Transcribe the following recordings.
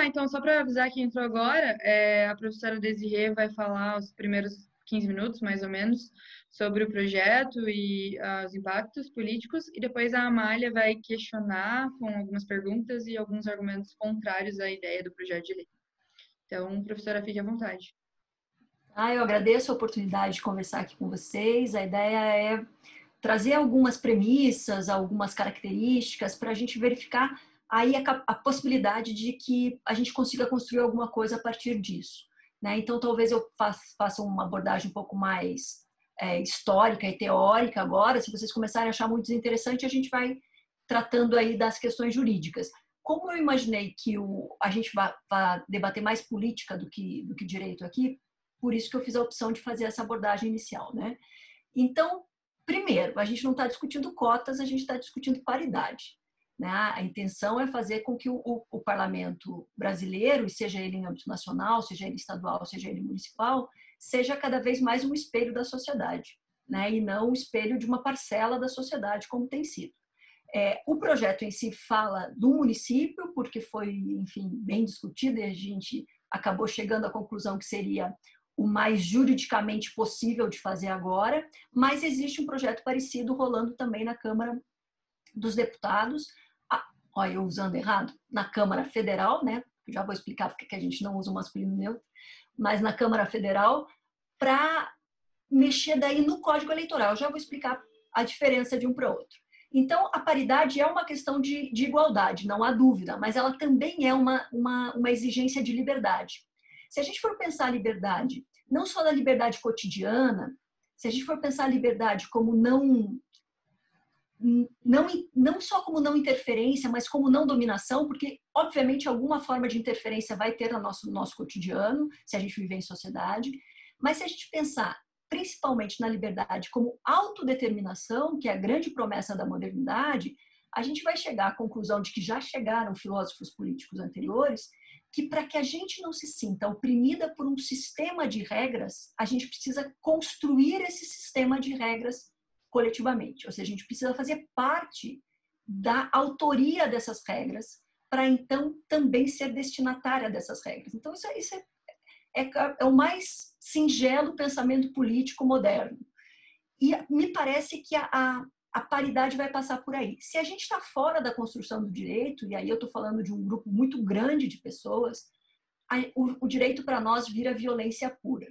lá, então, só para avisar quem entrou agora, a professora Desirê vai falar os primeiros 15 minutos, mais ou menos, sobre o projeto e os impactos políticos, e depois a Amália vai questionar com algumas perguntas e alguns argumentos contrários à ideia do projeto de lei. Então, professora, fique à vontade. Eu agradeço a oportunidade de conversar aqui com vocês. A ideia é trazer algumas premissas, algumas características para a gente verificar aí a possibilidade de que a gente consiga construir alguma coisa a partir disso, né? Então, talvez eu faça uma abordagem um pouco mais histórica e teórica agora. Se vocês começarem a achar muito desinteressante, a gente vai tratando aí das questões jurídicas. Como eu imaginei que a gente vai debater mais política do que direito aqui, por isso que eu fiz a opção de fazer essa abordagem inicial, né? Então, primeiro, a gente não está discutindo cotas, a gente está discutindo paridade, né? A intenção é fazer com que o parlamento brasileiro, seja ele em âmbito nacional, seja ele estadual, seja ele municipal, seja cada vez mais um espelho da sociedade, né? E não um espelho de uma parcela da sociedade, como tem sido. O projeto em si fala do município, porque foi, enfim, bem discutido, e a gente acabou chegando à conclusão que seria o mais juridicamente possível de fazer agora, mas existe um projeto parecido rolando também na Câmara dos Deputados, olha, eu usando errado, na Câmara Federal, né? Já vou explicar porque que a gente não usa o masculino neutro, mas na Câmara Federal, para mexer daí no Código Eleitoral. Eu já vou explicar a diferença de um para outro. Então, a paridade é uma questão de igualdade, não há dúvida, mas ela também é uma exigência de liberdade. Se a gente for pensar a liberdade, não só da liberdade cotidiana, se a gente for pensar a liberdade como não só como não interferência, mas como não dominação, porque, obviamente, alguma forma de interferência vai ter no nosso cotidiano, se a gente viver em sociedade, mas se a gente pensar principalmente na liberdade como autodeterminação, que é a grande promessa da modernidade, a gente vai chegar à conclusão de que já chegaram filósofos políticos anteriores, que para que a gente não se sinta oprimida por um sistema de regras, a gente precisa construir esse sistema de regras coletivamente. Ou seja, a gente precisa fazer parte da autoria dessas regras para então também ser destinatária dessas regras. Então, isso é o mais singelo pensamento político moderno. E me parece que a paridade vai passar por aí. Se a gente está fora da construção do direito, e aí eu estou falando de um grupo muito grande de pessoas, o direito para nós vira violência pura.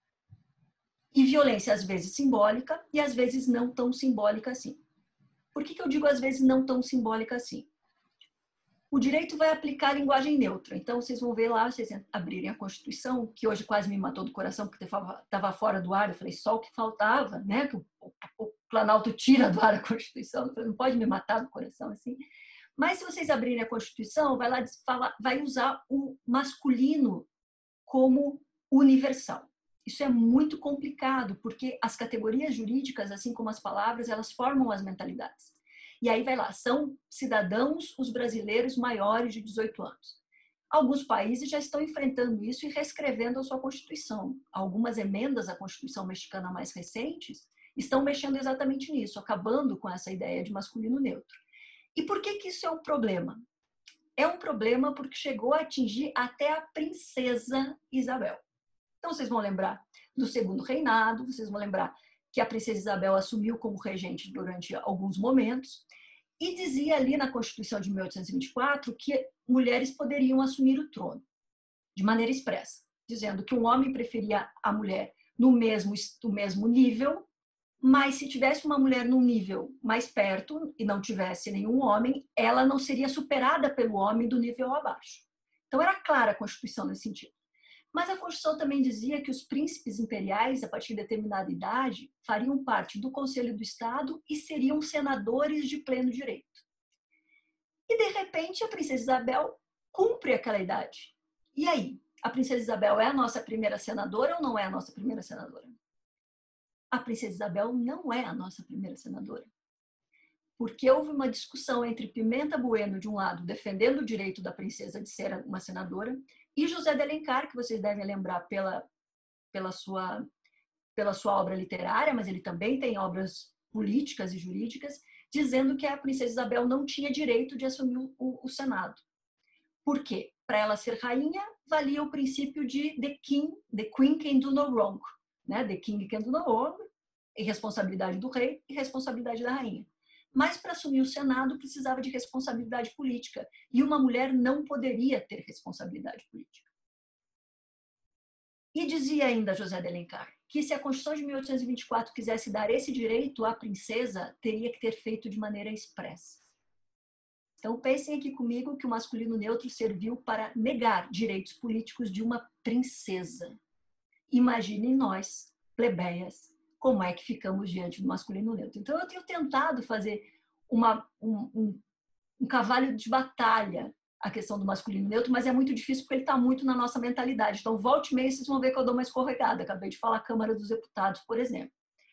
E violência às vezes simbólica e às vezes não tão simbólica assim. Por que eu digo às vezes não tão simbólica assim? O direito vai aplicar a linguagem neutra. Então, vocês vão ver lá, vocês abrirem a Constituição, que hoje quase me matou do coração, porque estava fora do ar. Eu falei, só o que faltava, né? Que o Planalto tira do ar a Constituição. Eu falei, não pode me matar do coração assim. Mas se vocês abrirem a Constituição, vai usar o masculino como universal. Isso é muito complicado, porque as categorias jurídicas, assim como as palavras, elas formam as mentalidades. E aí vai lá, são cidadãos os brasileiros maiores de 18 anos. Alguns países já estão enfrentando isso e reescrevendo a sua Constituição. Algumas emendas à Constituição mexicana mais recentes estão mexendo exatamente nisso, acabando com essa ideia de masculino neutro. E por que isso é um problema? É um problema porque chegou a atingir até a princesa Isabel. Então, vocês vão lembrar do segundo reinado, vocês vão lembrar que a princesa Isabel assumiu como regente durante alguns momentos e dizia ali na Constituição de 1824 que mulheres poderiam assumir o trono de maneira expressa, dizendo que um homem preferia a mulher no mesmo nível, mas se tivesse uma mulher num nível mais perto e não tivesse nenhum homem, ela não seria superada pelo homem do nível abaixo. Então, era clara a Constituição nesse sentido. Mas a Constituição também dizia que os príncipes imperiais, a partir de determinada idade, fariam parte do Conselho do Estado e seriam senadores de pleno direito. E, de repente, a princesa Isabel cumpre aquela idade. E aí? A princesa Isabel é a nossa primeira senadora ou não é a nossa primeira senadora? A princesa Isabel não é a nossa primeira senadora. Porque houve uma discussão entre Pimenta Bueno, de um lado, defendendo o direito da princesa de ser uma senadora, e José de Alencar, que vocês devem lembrar pela sua obra literária, mas ele também tem obras políticas e jurídicas, dizendo que a princesa Isabel não tinha direito de assumir o Senado. Por quê? Para ela ser rainha, valia o princípio de the queen can do no wrong. Né? The king can do no wrong, responsabilidade do rei e responsabilidade da rainha. Mas para assumir o Senado precisava de responsabilidade política. E uma mulher não poderia ter responsabilidade política. E dizia ainda José de Alencar que se a Constituição de 1824 quisesse dar esse direito à princesa, teria que ter feito de maneira expressa. Então pensem aqui comigo que o masculino neutro serviu para negar direitos políticos de uma princesa. Imaginem nós, plebeias, como é que ficamos diante do masculino neutro. Então eu tenho tentado fazer um cavalo de batalha a questão do masculino neutro, mas é muito difícil porque ele está muito na nossa mentalidade. Então, volte e meia, vocês vão ver que eu dou uma escorregada. Acabei de falar Câmara dos Deputados, por exemplo.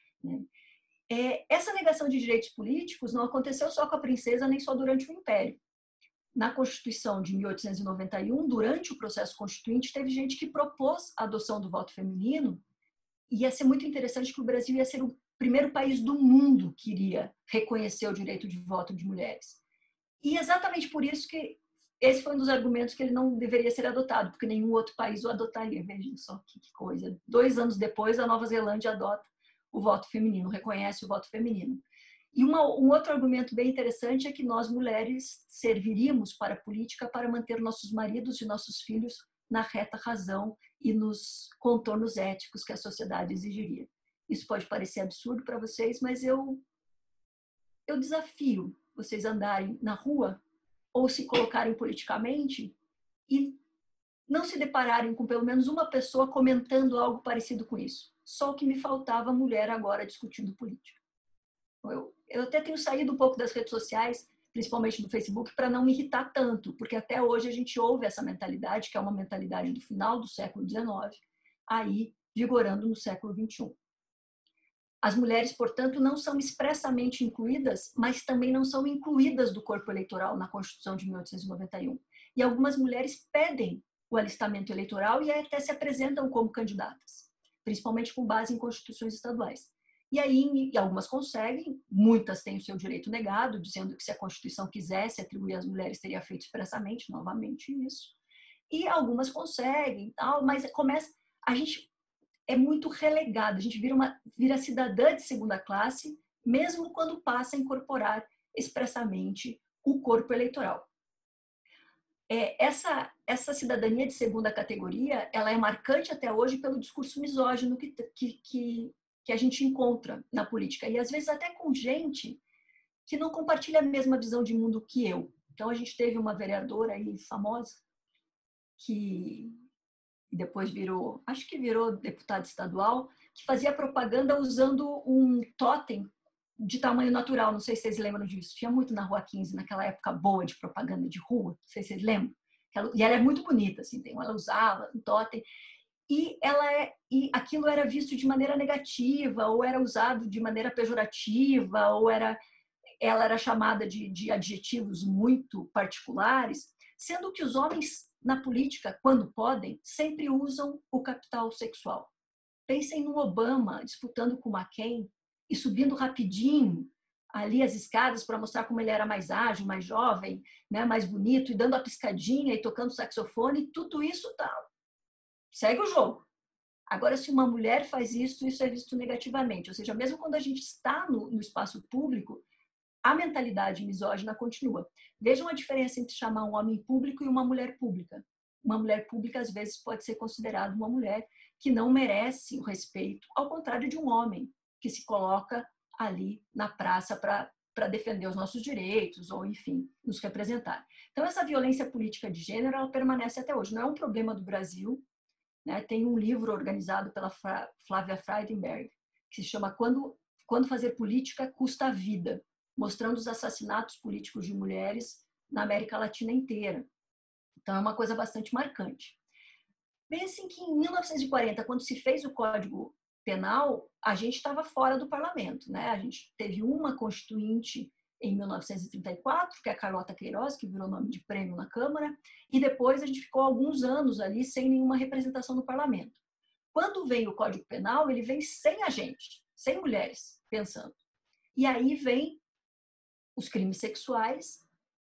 Essa negação de direitos políticos não aconteceu só com a princesa, nem só durante o Império. Na Constituição de 1891, durante o processo constituinte, teve gente que propôs a adoção do voto feminino, e ia ser muito interessante que o Brasil ia ser o primeiro país do mundo que iria reconhecer o direito de voto de mulheres. E exatamente por isso que esse foi um dos argumentos que ele não deveria ser adotado, porque nenhum outro país o adotaria. Vejam só que coisa. 2 anos depois, a Nova Zelândia adota o voto feminino, reconhece o voto feminino. E um outro argumento bem interessante é que nós, mulheres, serviríamos para a política para manter nossos maridos e nossos filhos na reta razão e nos contornos éticos que a sociedade exigiria. Isso pode parecer absurdo para vocês, mas eu desafio vocês andarem na rua ou se colocarem politicamente e não se depararem com pelo menos uma pessoa comentando algo parecido com isso. Só que me faltava mulher agora discutindo política. Eu até tenho saído um pouco das redes sociais, principalmente do Facebook, para não me irritar tanto, porque até hoje a gente ouve essa mentalidade, que é uma mentalidade do final do século XIX, aí vigorando no século XXI. As mulheres, portanto, não são expressamente incluídas, mas também não são incluídas do corpo eleitoral na Constituição de 1891. E algumas mulheres pedem o alistamento eleitoral e até se apresentam como candidatas, principalmente com base em constituições estaduais. E aí, algumas conseguem, muitas têm o seu direito negado, dizendo que se a Constituição quisesse atribuir às mulheres, teria feito expressamente, novamente isso. E algumas conseguem, mas a gente é muito relegada, a gente vira cidadã de segunda classe, mesmo quando passa a incorporar expressamente o corpo eleitoral. Essa cidadania de segunda categoria, ela é marcante até hoje pelo discurso misógino que a gente encontra na política, e às vezes até com gente que não compartilha a mesma visão de mundo que eu. Então a gente teve uma vereadora aí famosa que depois virou deputada estadual, que fazia propaganda usando um totem de tamanho natural. Não sei se vocês lembram disso. Tinha muito na Rua 15, naquela época boa de propaganda de rua. Não sei se vocês lembram. E ela é muito bonita, assim, ela usava um totem. E aquilo era visto de maneira negativa, ou era usado de maneira pejorativa, ou ela era chamada de adjetivos muito particulares, sendo que os homens na política, quando podem, sempre usam o capital sexual. Pensem no Obama disputando com o McCain e subindo rapidinho ali as escadas para mostrar como ele era mais ágil, mais jovem, né, mais bonito, e dando a piscadinha e tocando saxofone, tudo isso segue o jogo. Agora, se uma mulher faz isso é visto negativamente. Ou seja, mesmo quando a gente está no espaço público, a mentalidade misógina continua. Vejam a diferença entre chamar um homem público e uma mulher pública. Uma mulher pública, às vezes, pode ser considerada uma mulher que não merece o respeito, ao contrário de um homem que se coloca ali na praça para defender os nossos direitos ou, enfim, nos representar. Então, essa violência política de gênero, ela permanece até hoje. Não é um problema do Brasil, né? Tem um livro organizado pela Flávia Freudenberg, que se chama Quando Fazer Política Custa a Vida, mostrando os assassinatos políticos de mulheres na América Latina inteira. Então, é uma coisa bastante marcante. Pensem que em 1940, quando se fez o Código Penal, a gente estava fora do parlamento, né? A gente teve uma constituinte em 1934, que é a Carlota Queiroz, que virou nome de prêmio na Câmara, e depois a gente ficou alguns anos ali sem nenhuma representação no parlamento. Quando vem o Código Penal, ele vem sem a gente, sem mulheres pensando. E aí vem os crimes sexuais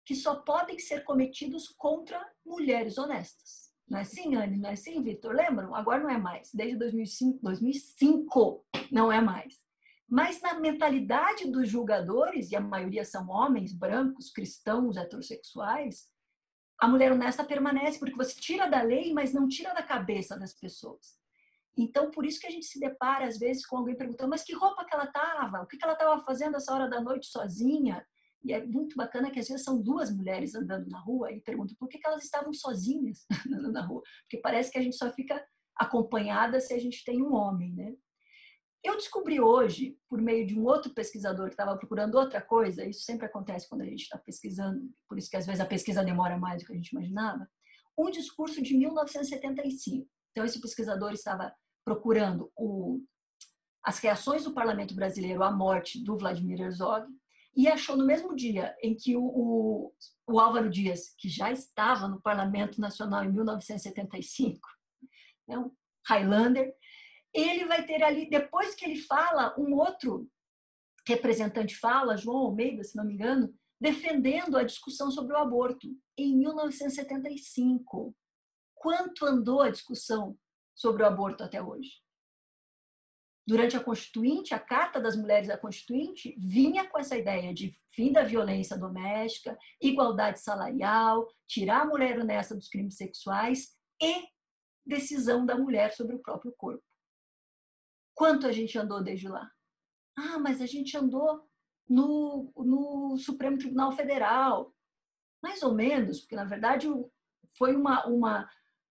que só podem ser cometidos contra mulheres honestas. Não é assim, Anne? Não é assim, Vitor? Lembram? Agora não é mais. Desde 2005 não é mais. Mas na mentalidade dos julgadores, e a maioria são homens brancos, cristãos, heterossexuais, a mulher honesta permanece, porque você tira da lei, mas não tira da cabeça das pessoas. Então, por isso que a gente se depara, às vezes, com alguém perguntando, mas que roupa que ela estava? O que ela estava fazendo essa hora da noite sozinha? E é muito bacana que, às vezes, são duas mulheres andando na rua e perguntam por que elas estavam sozinhas andando na rua. Porque parece que a gente só fica acompanhada se a gente tem um homem, né? Eu descobri hoje, por meio de um outro pesquisador que estava procurando outra coisa, isso sempre acontece quando a gente está pesquisando, por isso que às vezes a pesquisa demora mais do que a gente imaginava, um discurso de 1975. Então, esse pesquisador estava procurando as reações do parlamento brasileiro à morte do Vladimir Herzog e achou no mesmo dia em que o Álvaro Dias, que já estava no Parlamento Nacional em 1975, né, um Highlander, ele vai ter ali, depois que ele fala, um outro representante fala, João Almeida, se não me engano, defendendo a discussão sobre o aborto, em 1975. Quanto andou a discussão sobre o aborto até hoje? Durante a Constituinte, a Carta das Mulheres da Constituinte vinha com essa ideia de fim da violência doméstica, igualdade salarial, tirar a mulher honesta dos crimes sexuais e decisão da mulher sobre o próprio corpo. Quanto a gente andou desde lá? Ah, mas a gente andou no Supremo Tribunal Federal. Mais ou menos, porque na verdade foi uma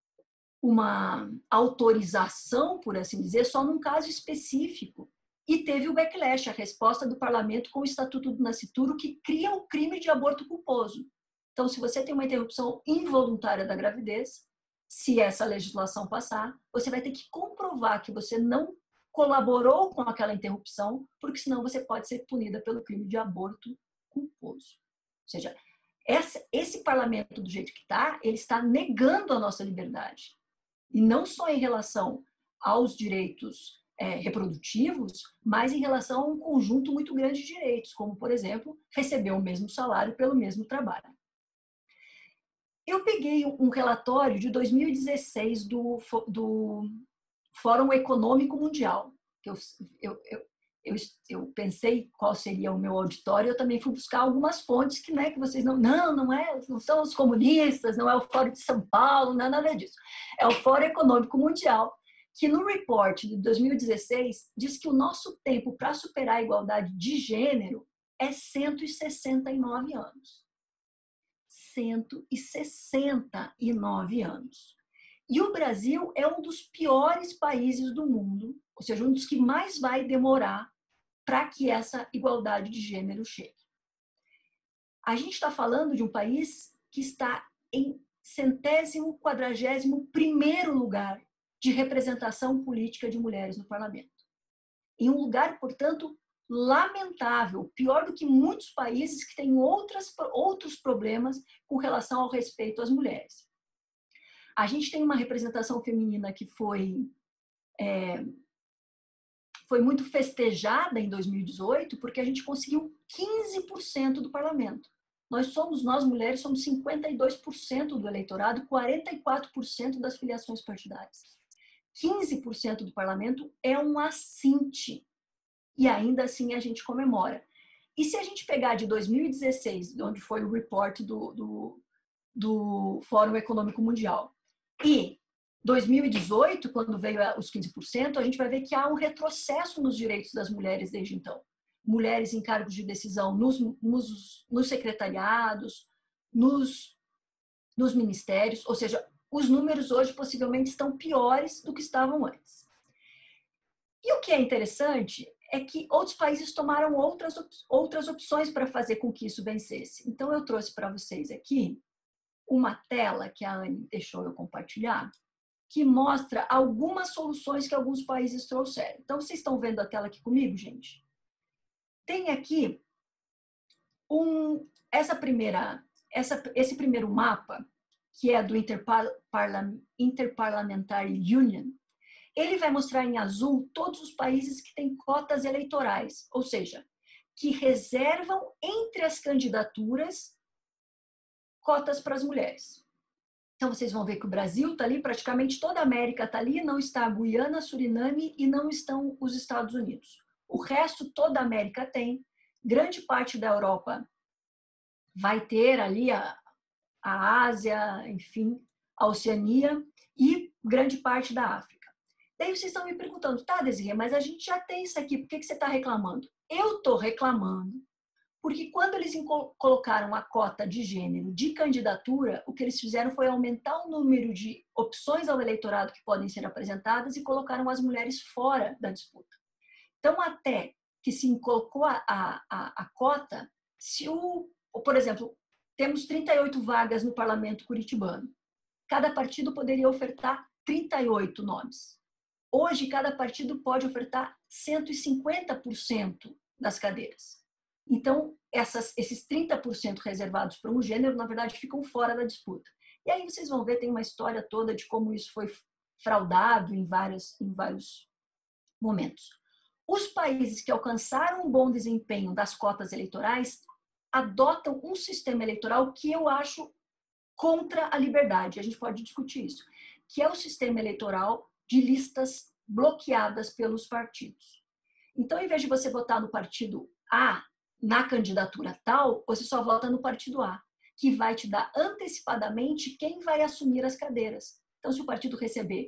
autorização, por assim dizer, só num caso específico. E teve o backlash, a resposta do parlamento com o Estatuto do Nascituro, que cria o crime de aborto culposo. Então, se você tem uma interrupção involuntária da gravidez, se essa legislação passar, você vai ter que comprovar que você não colaborou com aquela interrupção, porque senão você pode ser punida pelo crime de aborto culposo. Ou seja, esse parlamento, do jeito que está, ele está negando a nossa liberdade. E não só em relação aos direitos reprodutivos, mas em relação a um conjunto muito grande de direitos, como, por exemplo, receber o mesmo salário pelo mesmo trabalho. Eu peguei um relatório de 2016 do Fórum Econômico Mundial. Eu pensei qual seria o meu auditório, eu também fui buscar algumas fontes que vocês não são os comunistas, não é o Fórum de São Paulo, não é nada disso. É o Fórum Econômico Mundial, que no report de 2016 diz que o nosso tempo para superar a igualdade de gênero é 169 anos. 169 anos. E o Brasil é um dos piores países do mundo, ou seja, um dos que mais vai demorar para que essa igualdade de gênero chegue. A gente está falando de um país que está em 141º lugar de representação política de mulheres no parlamento. Em um lugar, portanto, lamentável, pior do que muitos países que têm outros problemas com relação ao respeito às mulheres. A gente tem uma representação feminina que foi muito festejada em 2018, porque a gente conseguiu 15% do parlamento. Nós mulheres, somos 52% do eleitorado e 44% das filiações partidárias. 15% do parlamento é um assinte. E ainda assim a gente comemora. E se a gente pegar de 2016, onde foi o report do Fórum Econômico Mundial, e 2018, quando veio os 15%, a gente vai ver que há um retrocesso nos direitos das mulheres desde então. Mulheres em cargos de decisão nos secretariados, nos ministérios, ou seja, os números hoje possivelmente estão piores do que estavam antes. E o que é interessante é que outros países tomaram outras opções para fazer com que isso vencesse. Então, eu trouxe para vocês aqui uma tela que a Anne deixou eu compartilhar, que mostra algumas soluções que alguns países trouxeram. Então, vocês estão vendo a tela aqui comigo, gente? Tem aqui esse primeiro mapa, que é do Interparliamentary Union. Ele vai mostrar em azul todos os países que têm cotas eleitorais, ou seja, que reservam entre as candidaturas cotas para as mulheres. Então, vocês vão ver que o Brasil está ali, praticamente toda a América está ali, não está a Guiana, Suriname e não estão os Estados Unidos. O resto, toda a América tem. Grande parte da Europa vai ter ali a Ásia, enfim, a Oceania e grande parte da África. Daí vocês estão me perguntando, tá, Desirê, mas a gente já tem isso aqui, por que você está reclamando? Eu estou reclamando porque quando eles colocaram a cota de gênero de candidatura, o que eles fizeram foi aumentar o número de opções ao eleitorado que podem ser apresentadas e colocaram as mulheres fora da disputa. Então, até que se colocou a cota, se por exemplo, temos 38 vagas no parlamento curitibano. Cada partido poderia ofertar 38 nomes. Hoje, cada partido pode ofertar 150% das cadeiras. Então, esses 30% reservados para um gênero, na verdade, ficam fora da disputa. E aí vocês vão ver, tem uma história toda de como isso foi fraudado em vários momentos. Os países que alcançaram um bom desempenho das cotas eleitorais adotam um sistema eleitoral que eu acho contra a liberdade. A gente pode discutir isso, que é o sistema eleitoral de listas bloqueadas pelos partidos. Então, em vez de você votar no partido A na candidatura tal, você só vota no partido A, que vai te dar antecipadamente quem vai assumir as cadeiras. Então, se o partido receber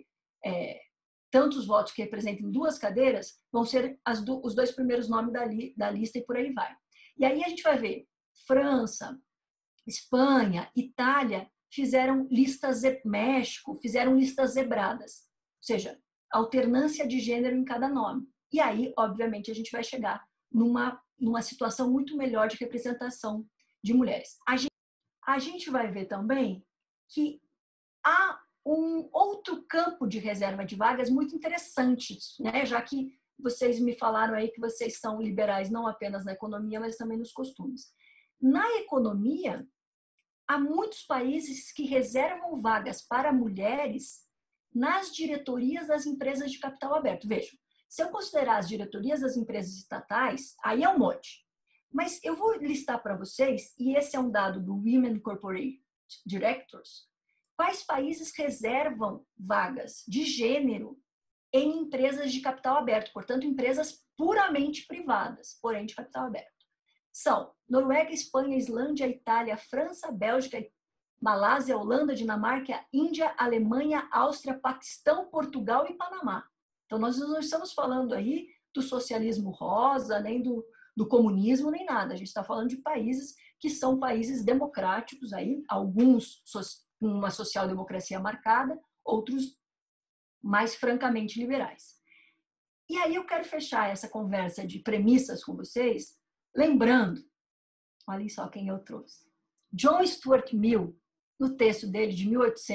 tantos votos que representem 2 cadeiras, vão ser os 2 primeiros nomes da lista e por aí vai. E aí a gente vai ver França, Espanha, Itália fizeram listas, México fizeram listas zebradas, ou seja, alternância de gênero em cada nome. E aí, obviamente, a gente vai chegar numa situação muito melhor de representação de mulheres. A gente vai ver também que há um outro campo de reserva de vagas muito interessante, né? Já que vocês me falaram aí que vocês são liberais não apenas na economia, mas também nos costumes. Na economia, há muitos países que reservam vagas para mulheres nas diretorias das empresas de capital aberto. Vejam, se eu considerar as diretorias das empresas estatais, aí é um monte. Mas eu vou listar para vocês, e esse é um dado do Women Corporate Directors, quais países reservam vagas de gênero em empresas de capital aberto, portanto, empresas puramente privadas, porém de capital aberto. São Noruega, Espanha, Islândia, Itália, França, Bélgica, Malásia, Holanda, Dinamarca, Índia, Alemanha, Áustria, Paquistão, Portugal e Panamá. Então, nós não estamos falando aí do socialismo rosa, nem do comunismo, nem nada. A gente está falando de países que são países democráticos, aí, alguns com uma social-democracia marcada, outros mais francamente liberais. E aí eu quero fechar essa conversa de premissas com vocês, lembrando, olhem só quem eu trouxe. John Stuart Mill, no texto dele de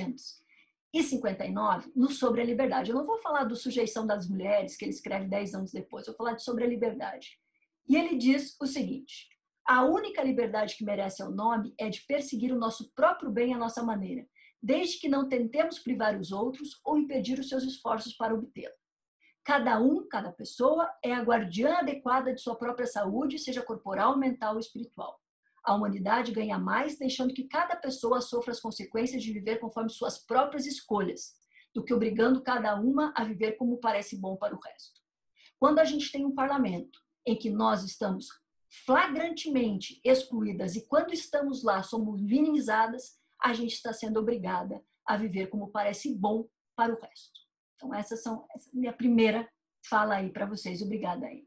1859, no Sobre a Liberdade. Eu não vou falar do Sujeição das Mulheres, que ele escreve 10 anos depois, eu vou falar de Sobre a Liberdade. E ele diz o seguinte: a única liberdade que merece o nome é de perseguir o nosso próprio bem à nossa maneira, desde que não tentemos privar os outros ou impedir os seus esforços para obtê-lo. Cada pessoa é a guardiã adequada de sua própria saúde, seja corporal, mental ou espiritual. A humanidade ganha mais deixando que cada pessoa sofra as consequências de viver conforme suas próprias escolhas, do que obrigando cada uma a viver como parece bom para o resto. Quando a gente tem um parlamento em que nós estamos flagrantemente excluídas e quando estamos lá somos minimizadas, a gente está sendo obrigada a viver como parece bom para o resto. Então, essa é a minha primeira fala aí para vocês. Obrigada aí.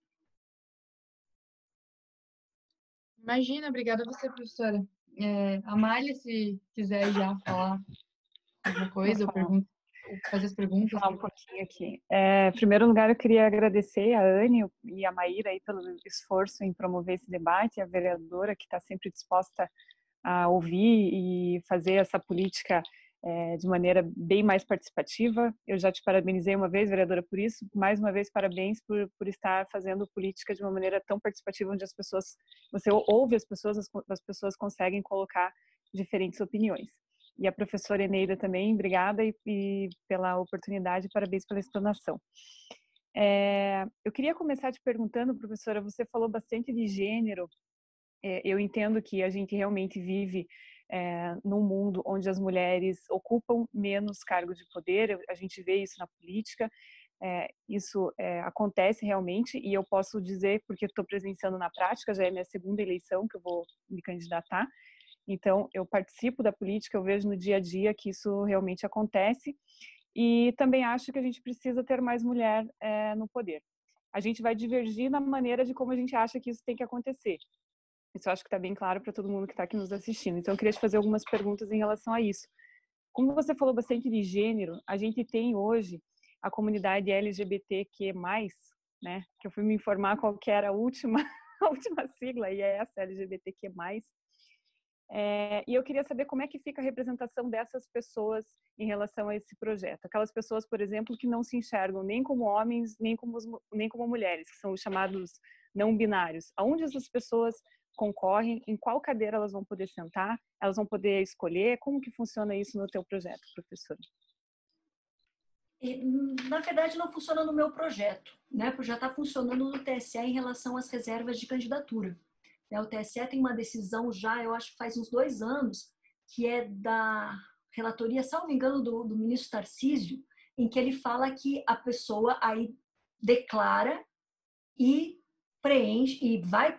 Imagina, obrigada a você, professora. Amália, se quiser já falar alguma coisa ou fazer as perguntas. Vou falar um pouquinho aqui. Em primeiro lugar, eu queria agradecer a Anne e a Maíra aí pelo esforço em promover esse debate, a vereadora que está sempre disposta a ouvir e fazer essa política de maneira bem mais participativa. Eu já te parabenizei uma vez, vereadora, por isso. Mais uma vez, parabéns por estar fazendo política de uma maneira tão participativa, onde você ouve as pessoas conseguem colocar diferentes opiniões. E a professora Eneida também, obrigada e pela oportunidade, parabéns pela explanação. Eu queria começar te perguntando, professora, você falou bastante de gênero. Eu entendo que a gente realmente vive num mundo onde as mulheres ocupam menos cargos de poder. A gente vê isso na política. Isso acontece realmente, e eu posso dizer, porque estou presenciando na prática, já é minha segunda eleição que eu vou me candidatar, então eu participo da política, eu vejo no dia a dia que isso realmente acontece, e também acho que a gente precisa ter mais mulher no poder. A gente vai divergir na maneira de como a gente acha que isso tem que acontecer. Isso eu acho que está bem claro para todo mundo que está aqui nos assistindo. Então eu queria te fazer algumas perguntas em relação a isso. Como você falou bastante de gênero, a gente tem hoje a comunidade LGBTQ+, né? Que eu fui me informar qual que era a última sigla, e é essa, LGBTQ+. E eu queria saber como é que fica a representação dessas pessoas em relação a esse projeto. Aquelas pessoas, por exemplo, que não se enxergam nem como homens, nem como mulheres, que são os chamados não binários. Aonde essas pessoas concorrem, em qual cadeira elas vão poder sentar, elas vão poder escolher, como que funciona isso no teu projeto, professora? Na verdade, não funciona no meu projeto, né? Porque já está funcionando no TSE em relação às reservas de candidatura. O TSE tem uma decisão já, eu acho que faz uns 2 anos, que é da relatoria, salvo engano, do ministro Tarcísio, em que ele fala que a pessoa aí declara e preenche e vai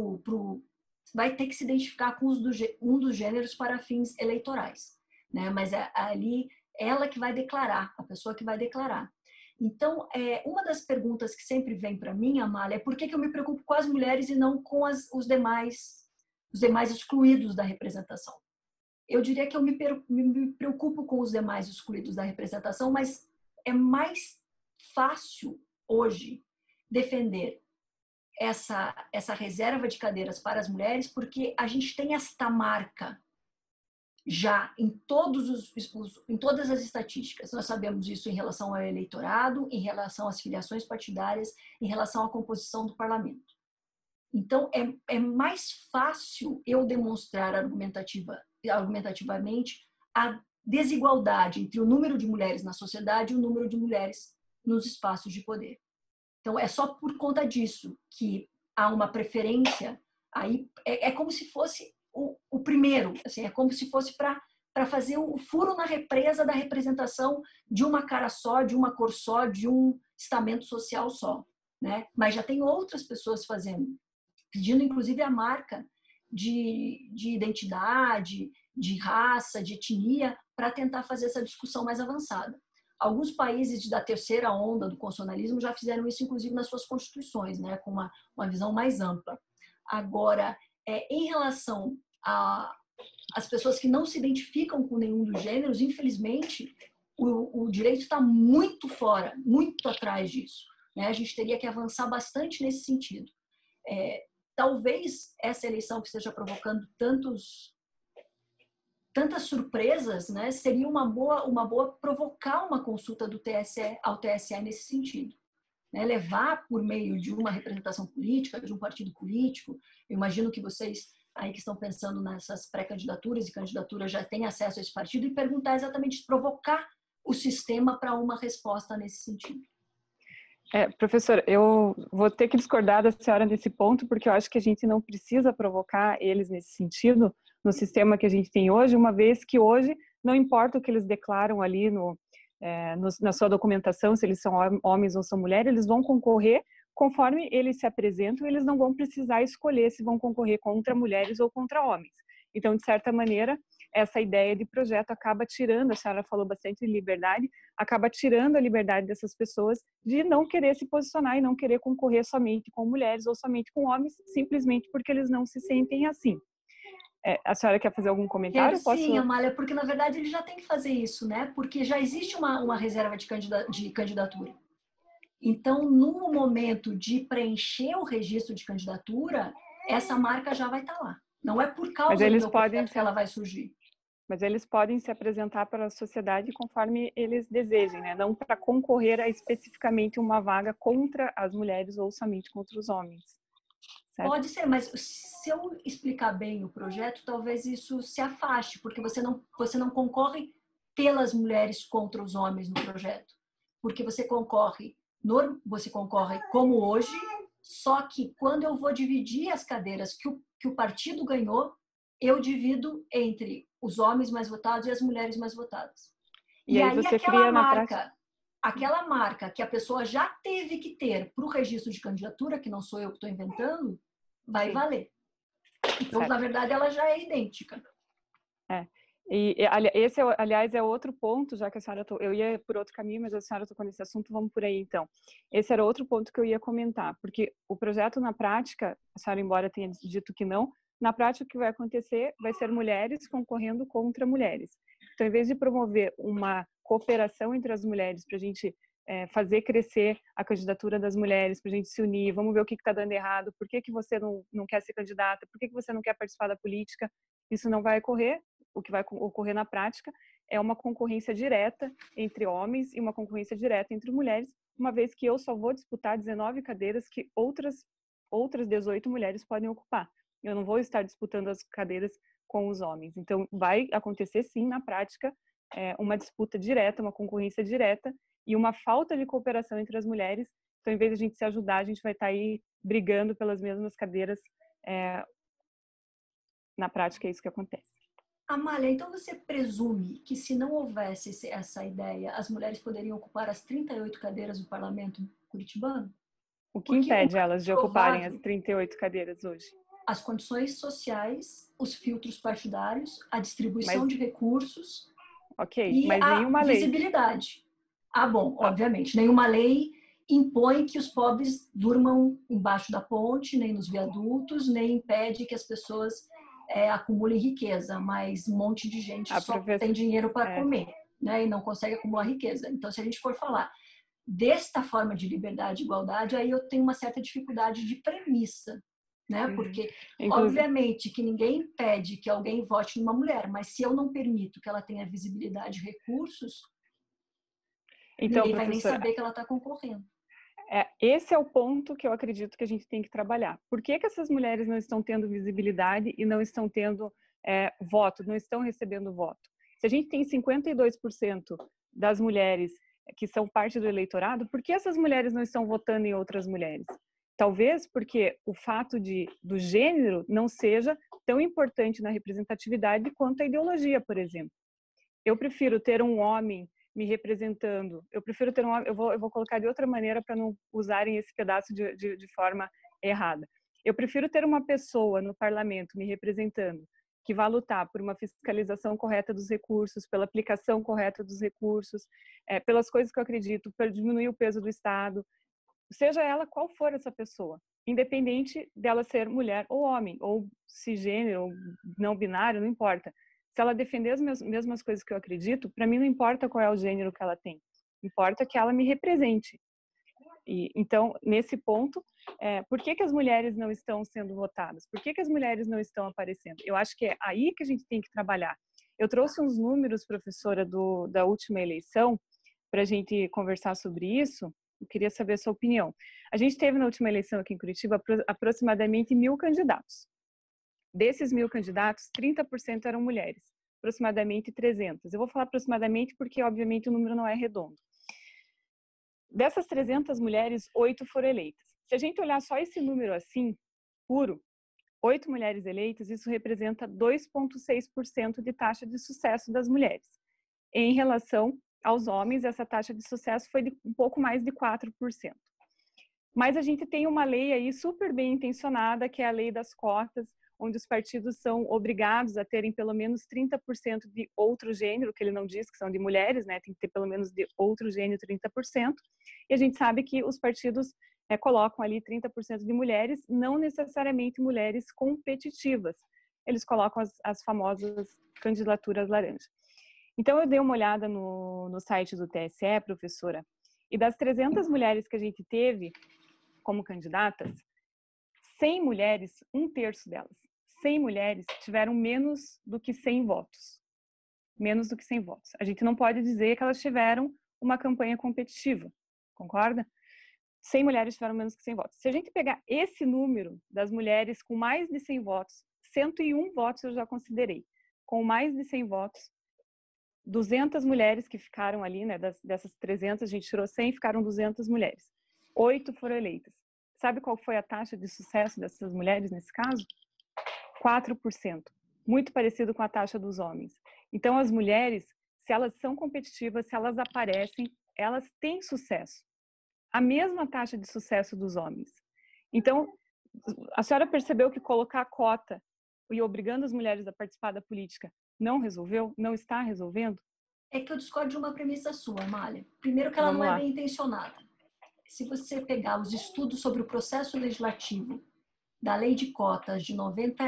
ter que se identificar com um dos gêneros para fins eleitorais, né? Mas ali ela que vai declarar, a pessoa que vai declarar. Então, uma das perguntas que sempre vem para mim, Amália, é por que eu me preocupo com as mulheres e não com os demais excluídos da representação? Eu diria que eu me preocupo com os demais excluídos da representação, mas é mais fácil hoje defender essa reserva de cadeiras para as mulheres, porque a gente tem esta marca já em todas as estatísticas. Nós sabemos isso em relação ao eleitorado, em relação às filiações partidárias, em relação à composição do parlamento. Então, é mais fácil eu demonstrar argumentativamente a desigualdade entre o número de mulheres na sociedade e o número de mulheres nos espaços de poder. Então, é só por conta disso que há uma preferência. Aí é como se fosse o primeiro, assim, é como se fosse para fazer o furo na represa da representação de uma cara só, de uma cor só, de um estamento social só, né? Mas já tem outras pessoas fazendo, pedindo inclusive a marca de identidade, de raça, de etnia, para tentar fazer essa discussão mais avançada. Alguns países da terceira onda do constitucionalismo já fizeram isso, inclusive, nas suas constituições, né, com uma visão mais ampla. Agora, em relação às pessoas que não se identificam com nenhum dos gêneros, infelizmente, o direito está muito fora, muito atrás disso, né? A gente teria que avançar bastante nesse sentido. Talvez essa eleição que esteja provocando tantas surpresas, né, seria uma boa provocar uma consulta do TSE ao TSE nesse sentido, né, levar por meio de uma representação política, de um partido político. Eu imagino que vocês aí que estão pensando nessas pré-candidaturas e candidaturas já têm acesso a esse partido, e perguntar exatamente, provocar o sistema para uma resposta nesse sentido. Professora, eu vou ter que discordar da senhora nesse ponto, porque eu acho que a gente não precisa provocar eles nesse sentido, no sistema que a gente tem hoje, uma vez que hoje não importa o que eles declaram ali na sua documentação, se eles são homens ou são mulheres, eles vão concorrer conforme eles se apresentam, eles não vão precisar escolher se vão concorrer contra mulheres ou contra homens. Então, de certa maneira, essa ideia de projeto acaba tirando, a senhora falou bastante de liberdade, acaba tirando a liberdade dessas pessoas de não querer se posicionar e não querer concorrer somente com mulheres ou somente com homens, simplesmente porque eles não se sentem assim. A senhora quer fazer algum comentário? Sim, Amália, porque na verdade ele já tem que fazer isso, né? Porque já existe uma reserva de candidatura. Então, no momento de preencher o registro de candidatura, essa marca já vai estar lá. Não é por causa do meu projeto que ela vai surgir. Mas eles podem se apresentar para a sociedade conforme eles desejem, né? Não para concorrer a especificamente uma vaga contra as mulheres ou somente contra os homens. Certo? Pode ser, mas se eu explicar bem o projeto, talvez isso se afaste, porque você não concorre pelas mulheres contra os homens no projeto. Porque você concorre como hoje, só que quando eu vou dividir as cadeiras que o partido ganhou, eu divido entre os homens mais votados e as mulheres mais votadas. E aí você cria na prática... Aquela marca que a pessoa já teve que ter para o registro de candidatura, que não sou eu que estou inventando, vai valer. Então, na verdade, ela já é idêntica. Esse, aliás, é outro ponto, já que a senhora... Eu ia por outro caminho, mas a senhora tocou nesse assunto, vamos por aí, então. Esse era outro ponto que eu ia comentar, porque o projeto, na prática, a senhora, embora tenha dito que não, na prática, o que vai acontecer vai ser mulheres concorrendo contra mulheres. Então, em vez de promover uma cooperação entre as mulheres para a gente fazer crescer a candidatura das mulheres, para a gente se unir, vamos ver o que está dando errado, por que você não quer ser candidata, por que você não quer participar da política, isso não vai ocorrer. O que vai ocorrer na prática é uma concorrência direta entre homens e uma concorrência direta entre mulheres, uma vez que eu só vou disputar 19 cadeiras que outras 18 mulheres podem ocupar. Eu não vou estar disputando as cadeiras com os homens. Então, vai acontecer, sim, na prática, uma disputa direta, uma concorrência direta e uma falta de cooperação entre as mulheres. Então, em vez de a gente se ajudar, a gente vai estar aí brigando pelas mesmas cadeiras. Na prática, é isso que acontece. Amália, então você presume que se não houvesse essa ideia, as mulheres poderiam ocupar as 38 cadeiras do parlamento curitibano? O que impede elas de ocuparem as 38 cadeiras hoje? As condições sociais, os filtros partidários, a distribuição de recursos e mas nenhuma lei. Visibilidade. Bom, obviamente, nenhuma lei impõe que os pobres durmam embaixo da ponte, nem nos viadutos, nem impede que as pessoas acumulem riqueza, mas um monte de gente só tem dinheiro para comer, né, e não consegue acumular riqueza. Então, se a gente for falar desta forma de liberdade e igualdade, aí eu tenho uma certa dificuldade de premissa, né? Porque, obviamente, que ninguém impede que alguém vote numa mulher, mas se eu não permito que ela tenha visibilidade e recursos, então, ninguém vai nem saber que ela está concorrendo. Esse é o ponto que eu acredito que a gente tem que trabalhar. Por que essas mulheres não estão tendo visibilidade e não estão tendo voto, não estão recebendo voto? Se a gente tem 52% das mulheres que são parte do eleitorado, por que essas mulheres não estão votando em outras mulheres? Talvez porque o fato do gênero não seja tão importante na representatividade quanto a ideologia, por exemplo. Eu prefiro ter um homem me representando, eu prefiro ter um homem, eu vou colocar de outra maneira para não usarem esse pedaço de forma errada. Eu prefiro ter uma pessoa no parlamento me representando que vai lutar por uma fiscalização correta dos recursos, pela aplicação correta dos recursos, pelas coisas que eu acredito, para diminuir o peso do Estado, seja ela qual for essa pessoa, independente dela ser mulher ou homem, ou cisgênero, ou não binário, não importa. Se ela defender as mesmas coisas que eu acredito, para mim não importa qual é o gênero que ela tem, importa que ela me represente. Então, nesse ponto, por que as mulheres não estão sendo votadas? Por que as mulheres não estão aparecendo? Eu acho que é aí que a gente tem que trabalhar. Eu trouxe uns números, professora, da última eleição, para a gente conversar sobre isso. Eu queria saber a sua opinião. A gente teve na última eleição aqui em Curitiba aproximadamente 1.000 candidatos. Desses 1.000 candidatos, 30% eram mulheres, aproximadamente 300. Eu vou falar aproximadamente porque, obviamente, o número não é redondo. Dessas 300 mulheres, 8 foram eleitas. Se a gente olhar só esse número assim, puro, 8 mulheres eleitas, isso representa 2,6% de taxa de sucesso das mulheres. Em relação aos homens, essa taxa de sucesso foi de um pouco mais de 4%. Mas a gente tem uma lei aí super bem intencionada, que é a lei das cotas, onde os partidos são obrigados a terem pelo menos 30% de outro gênero, que ele não diz que são de mulheres, né? Tem que ter pelo menos de outro gênero 30%. E a gente sabe que os partidos colocam ali 30% de mulheres, não necessariamente mulheres competitivas. Eles colocam as famosas candidaturas laranja. Então, eu dei uma olhada no site do TSE, professora, e das 300 mulheres que a gente teve como candidatas, 100 mulheres, 1/3 delas, 100 mulheres tiveram menos do que 100 votos. Menos do que 100 votos. A gente não pode dizer que elas tiveram uma campanha competitiva, concorda? 100 mulheres tiveram menos que 100 votos. Se a gente pegar esse número das mulheres com mais de 100 votos, 101 votos eu já considerei. Com mais de 100 votos, 200 mulheres que ficaram ali, né, dessas 300, a gente tirou 100, ficaram 200 mulheres. 8 foram eleitas. Sabe qual foi a taxa de sucesso dessas mulheres nesse caso? 4%. muito parecido com a taxa dos homens. Então, as mulheres, se elas são competitivas, se elas aparecem, elas têm sucesso. A mesma taxa de sucesso dos homens. Então, a senhora percebeu que colocar cota e obrigando as mulheres a participar da política não resolveu? Não está resolvendo? É que eu discordo de uma premissa sua, Amália. Primeiro que ela Vamos não é lá. bem intencionada. Se você pegar os estudos sobre o processo legislativo da lei de cotas de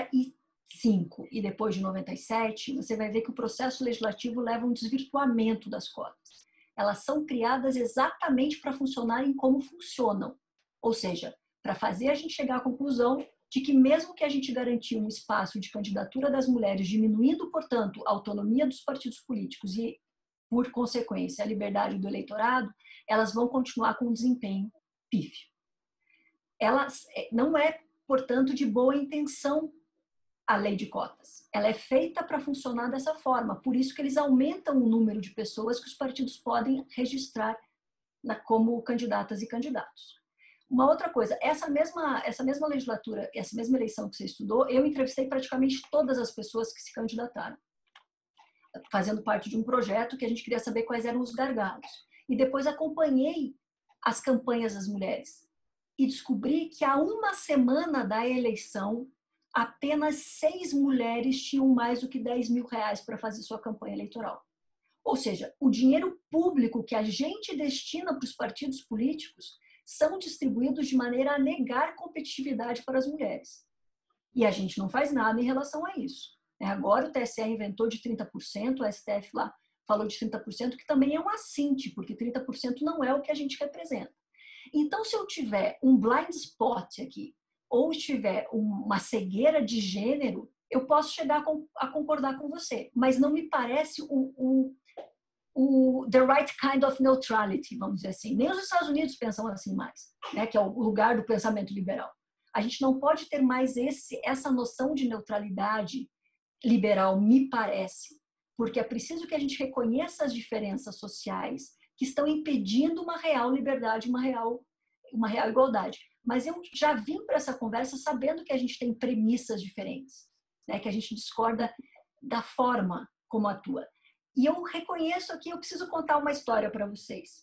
95 e depois de 97, você vai ver que o processo legislativo leva a um desvirtuamento das cotas. Elas são criadas exatamente para funcionarem como funcionam. Ou seja, para fazer a gente chegar à conclusão de que mesmo que a gente garantir um espaço de candidatura das mulheres, diminuindo, portanto, a autonomia dos partidos políticos e, por consequência, a liberdade do eleitorado, elas vão continuar com um desempenho pífio. Elas não é, portanto, de boa intenção a lei de cotas. Ela é feita para funcionar dessa forma. Por isso que eles aumentam o número de pessoas que os partidos podem registrar como candidatas e candidatos. Uma outra coisa, essa mesma legislatura, essa mesma eleição que você estudou, eu entrevistei praticamente todas as pessoas que se candidataram, fazendo parte de um projeto que a gente queria saber quais eram os gargalos. E depois acompanhei as campanhas das mulheres e descobri que há uma semana da eleição, apenas 6 mulheres tinham mais do que R$10 mil para fazer sua campanha eleitoral. Ou seja, o dinheiro público que a gente destina para os partidos políticos são distribuídos de maneira a negar competitividade para as mulheres. E a gente não faz nada em relação a isso. Agora o TSE inventou de 30%, o STF lá falou de 30%, que também é um assinte, porque 30% não é o que a gente representa. Então, se eu tiver um blind spot aqui, ou tiver uma cegueira de gênero, eu posso chegar a concordar com você, mas não me parece the right kind of neutrality, vamos dizer assim. Nem os Estados Unidos pensam assim mais, né, que é o lugar do pensamento liberal. A gente não pode ter mais essa noção de neutralidade liberal, me parece, porque é preciso que a gente reconheça as diferenças sociais que estão impedindo uma real liberdade, uma real igualdade. Mas eu já vim para essa conversa sabendo que a gente tem premissas diferentes, né, que a gente discorda da forma como atua. E eu reconheço aqui, eu preciso contar uma história para vocês.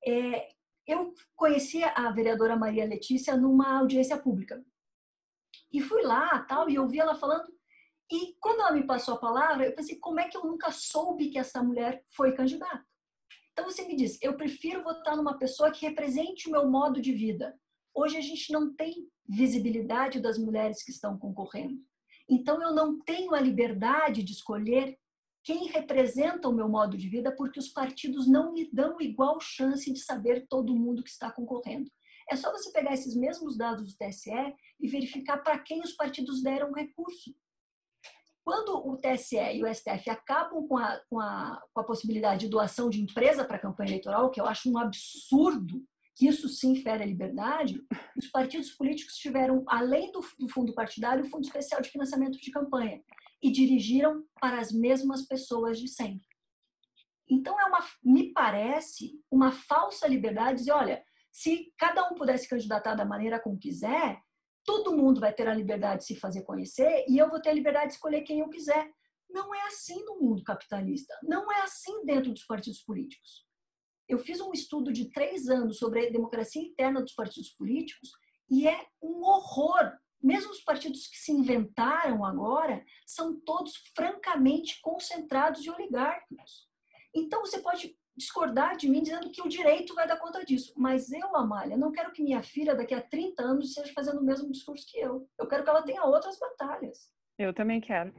Eu conheci a vereadora Maria Letícia numa audiência pública. E fui lá, tal, e ouvi ela falando. E quando ela me passou a palavra, eu pensei, como é que eu nunca soube que essa mulher foi candidata? Então você me diz, eu prefiro votar numa pessoa que represente o meu modo de vida. Hoje a gente não tem visibilidade das mulheres que estão concorrendo. Então eu não tenho a liberdade de escolher quem representa o meu modo de vida, porque os partidos não me dão igual chance de saber todo mundo que está concorrendo. É só você pegar esses mesmos dados do TSE e verificar para quem os partidos deram recurso. Quando o TSE e o STF acabam com a possibilidade de doação de empresa para a campanha eleitoral, que eu acho um absurdo, que isso sim fere a liberdade, os partidos políticos tiveram, além do fundo partidário, o Fundo Especial de Financiamento de Campanha, e dirigiram para as mesmas pessoas de sempre. Então, me parece uma falsa liberdade dizer, olha, se cada um pudesse candidatar da maneira como quiser, todo mundo vai ter a liberdade de se fazer conhecer e eu vou ter a liberdade de escolher quem eu quiser. Não é assim no mundo capitalista. Não é assim dentro dos partidos políticos. Eu fiz um estudo de 3 anos sobre a democracia interna dos partidos políticos e é um horror. Mesmo os partidos que se inventaram agora são todos francamente concentrados e oligárquicos. Então você pode discordar de mim dizendo que o direito vai dar conta disso. Mas eu, Amália, não quero que minha filha daqui a 30 anos esteja fazendo o mesmo discurso que eu. Eu quero que ela tenha outras batalhas. Eu também quero.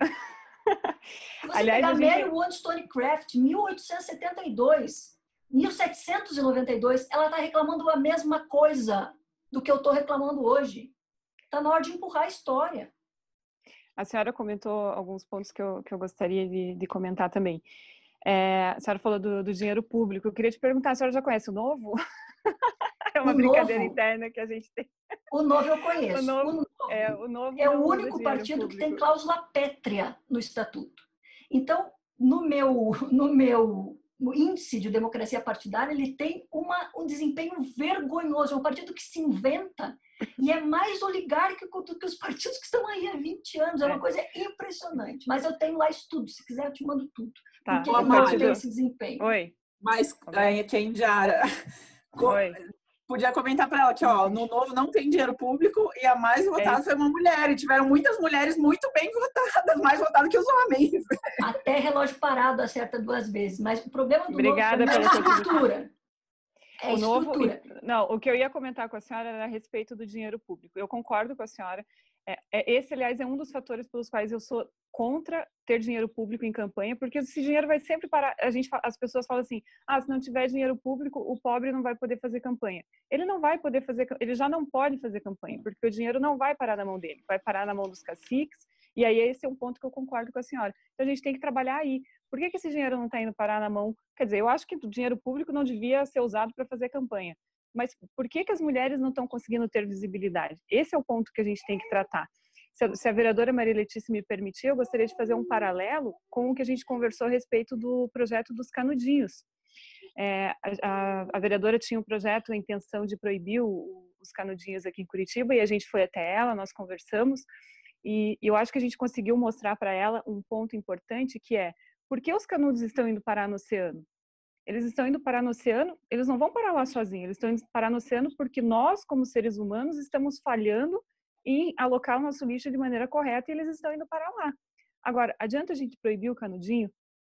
Se você pegar Mary Wollstonecraft, 1872, 1792, ela está reclamando a mesma coisa do que eu estou reclamando hoje. Está na hora de empurrar a história. A senhora comentou alguns pontos que eu gostaria de comentar também. A senhora falou do dinheiro público. Eu queria te perguntar, a senhora já conhece o Novo? É uma brincadeira interna que a gente tem. O Novo eu conheço. O Novo é o único partido que tem cláusula pétrea no estatuto. Então, no meu índice de democracia partidária, ele tem um desempenho vergonhoso. É um partido que se inventa e é mais oligárquico do que os partidos que estão aí há 20 anos. É uma coisa impressionante. impressionante. Mas eu tenho lá estudo, se quiser eu te mando tudo. Tá. Porque não tem esse desempenho. Oi. Mas, Kendiara, Oi. podia comentar para ela que, ó, no Novo não tem dinheiro público e a mais votada foi uma mulher. E tiveram muitas mulheres muito bem votadas, mais votadas que os homens. Até relógio parado acerta 2 vezes. Mas o problema do Obrigada Novo é a estrutura. É a estrutura. Não, o que eu ia comentar com a senhora era a respeito do dinheiro público. Eu concordo com a senhora. Esse, aliás, é um dos fatores pelos quais eu sou contra ter dinheiro público em campanha, porque esse dinheiro vai sempre parar. As pessoas falam assim: se não tiver dinheiro público, o pobre não vai poder fazer campanha. Ele não vai poder fazer, ele já não pode fazer campanha, porque o dinheiro não vai parar na mão dele, vai parar na mão dos caciques. E aí esse é um ponto que eu concordo com a senhora. Então a gente tem que trabalhar aí. Por que esse dinheiro não está indo parar na mão? Quer dizer, eu acho que o dinheiro público não devia ser usado para fazer campanha. Mas por que as mulheres não estão conseguindo ter visibilidade? Esse é o ponto que a gente tem que tratar. Se a vereadora Maria Letícia me permitir, eu gostaria de fazer um paralelo com o que a gente conversou a respeito do projeto dos canudinhos. A vereadora tinha um projeto, a intenção de proibir os canudinhos aqui em Curitiba, e a gente foi até ela, nós conversamos, e eu acho que a gente conseguiu mostrar para ela um ponto importante, que é: por que os canudos estão indo parar no oceano? Eles estão indo parar no oceano, eles não vão parar lá sozinhos, eles estão indo parar no oceano porque nós, como seres humanos, estamos falhando em alocar o nosso lixo de maneira correta e eles estão indo parar lá. Agora, adianta a gente proibir o canudinho?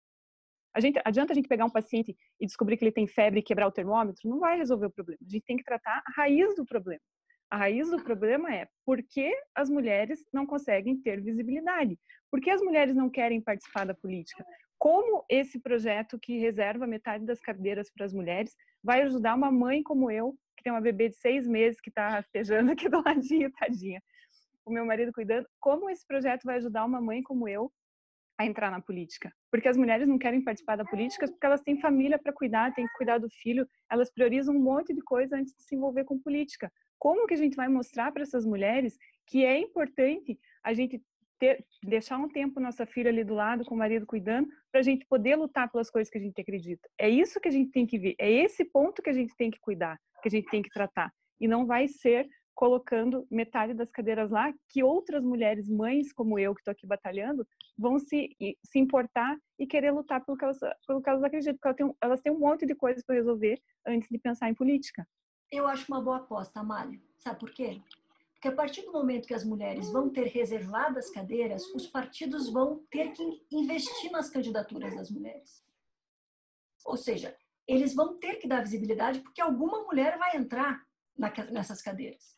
Adianta a gente pegar um paciente e descobrir que ele tem febre e quebrar o termômetro? Não vai resolver o problema. A gente tem que tratar a raiz do problema. A raiz do problema é: por que as mulheres não conseguem ter visibilidade? Por que as mulheres não querem participar da política? Como esse projeto que reserva metade das cadeiras para as mulheres vai ajudar uma mãe como eu, que tem uma bebê de 6 meses que está rastejando aqui do ladinho, tadinha, o meu marido cuidando? Como esse projeto vai ajudar uma mãe como eu a entrar na política? Porque as mulheres não querem participar da política porque elas têm família para cuidar, têm que cuidar do filho, elas priorizam um monte de coisa antes de se envolver com política. Como que a gente vai mostrar para essas mulheres que é importante a gente deixar um tempo nossa filha ali do lado, com o marido cuidando, para a gente poder lutar pelas coisas que a gente acredita? É isso que a gente tem que ver, é esse ponto que a gente tem que cuidar, que a gente tem que tratar. E não vai ser colocando metade das cadeiras lá que outras mulheres, mães como eu, que estou aqui batalhando, vão se importar e querer lutar pelo que elas acreditam, porque elas têm um monte de coisas para resolver antes de pensar em política. Eu acho uma boa aposta, Amália. Sabe por quê? Porque a partir do momento que as mulheres vão ter reservadas cadeiras, os partidos vão ter que investir nas candidaturas das mulheres. Ou seja, eles vão ter que dar visibilidade porque alguma mulher vai entrar nessas cadeiras.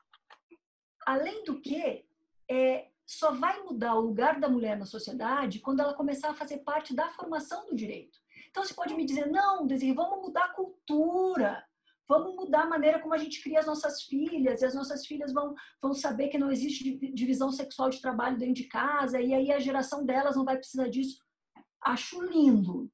Além do que, só vai mudar o lugar da mulher na sociedade quando ela começar a fazer parte da formação do direito. Então, você pode me dizer: não, Desirê, vamos mudar a cultura. Vamos mudar a maneira como a gente cria as nossas filhas, e as nossas filhas vão saber que não existe divisão sexual de trabalho dentro de casa, e aí a geração delas não vai precisar disso. Acho lindo.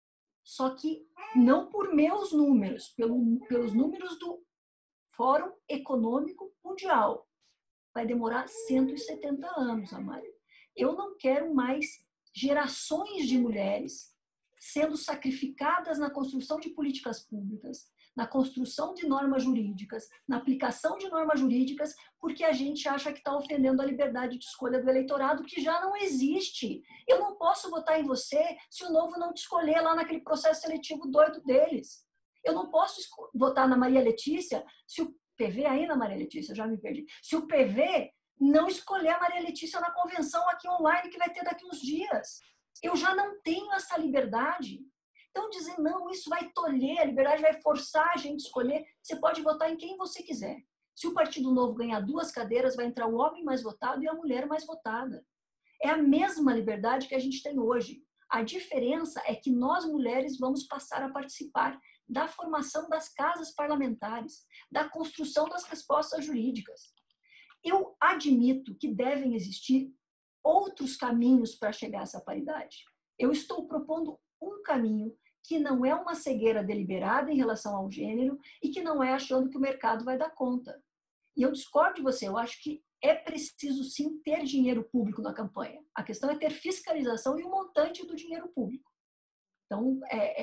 Só que não por meus números, pelos números do Fórum Econômico Mundial. Vai demorar 170 anos, Amália. Eu não quero mais gerações de mulheres sendo sacrificadas na construção de políticas públicas, na construção de normas jurídicas, na aplicação de normas jurídicas, porque a gente acha que está ofendendo a liberdade de escolha do eleitorado, que já não existe. Eu não posso votar em você se o Novo não te escolher lá naquele processo seletivo doido deles. Eu não posso votar na Maria Letícia se o PV, ainda Maria Letícia, já me perdi, se o PV não escolher a Maria Letícia na convenção aqui online que vai ter daqui uns dias. Eu já não tenho essa liberdade. Então, dizer não, isso vai tolher, a liberdade vai forçar a gente a escolher. Você pode votar em quem você quiser. Se o Partido Novo ganhar 2 cadeiras, vai entrar o homem mais votado e a mulher mais votada. É a mesma liberdade que a gente tem hoje. A diferença é que nós, mulheres, vamos passar a participar da formação das casas parlamentares, da construção das respostas jurídicas. Eu admito que devem existir outros caminhos para chegar a essa paridade. Eu estou propondo um caminho que não é uma cegueira deliberada em relação ao gênero e que não é achando que o mercado vai dar conta. E eu discordo de você, eu acho que é preciso sim ter dinheiro público na campanha. A questão é ter fiscalização e o montante do dinheiro público. Então,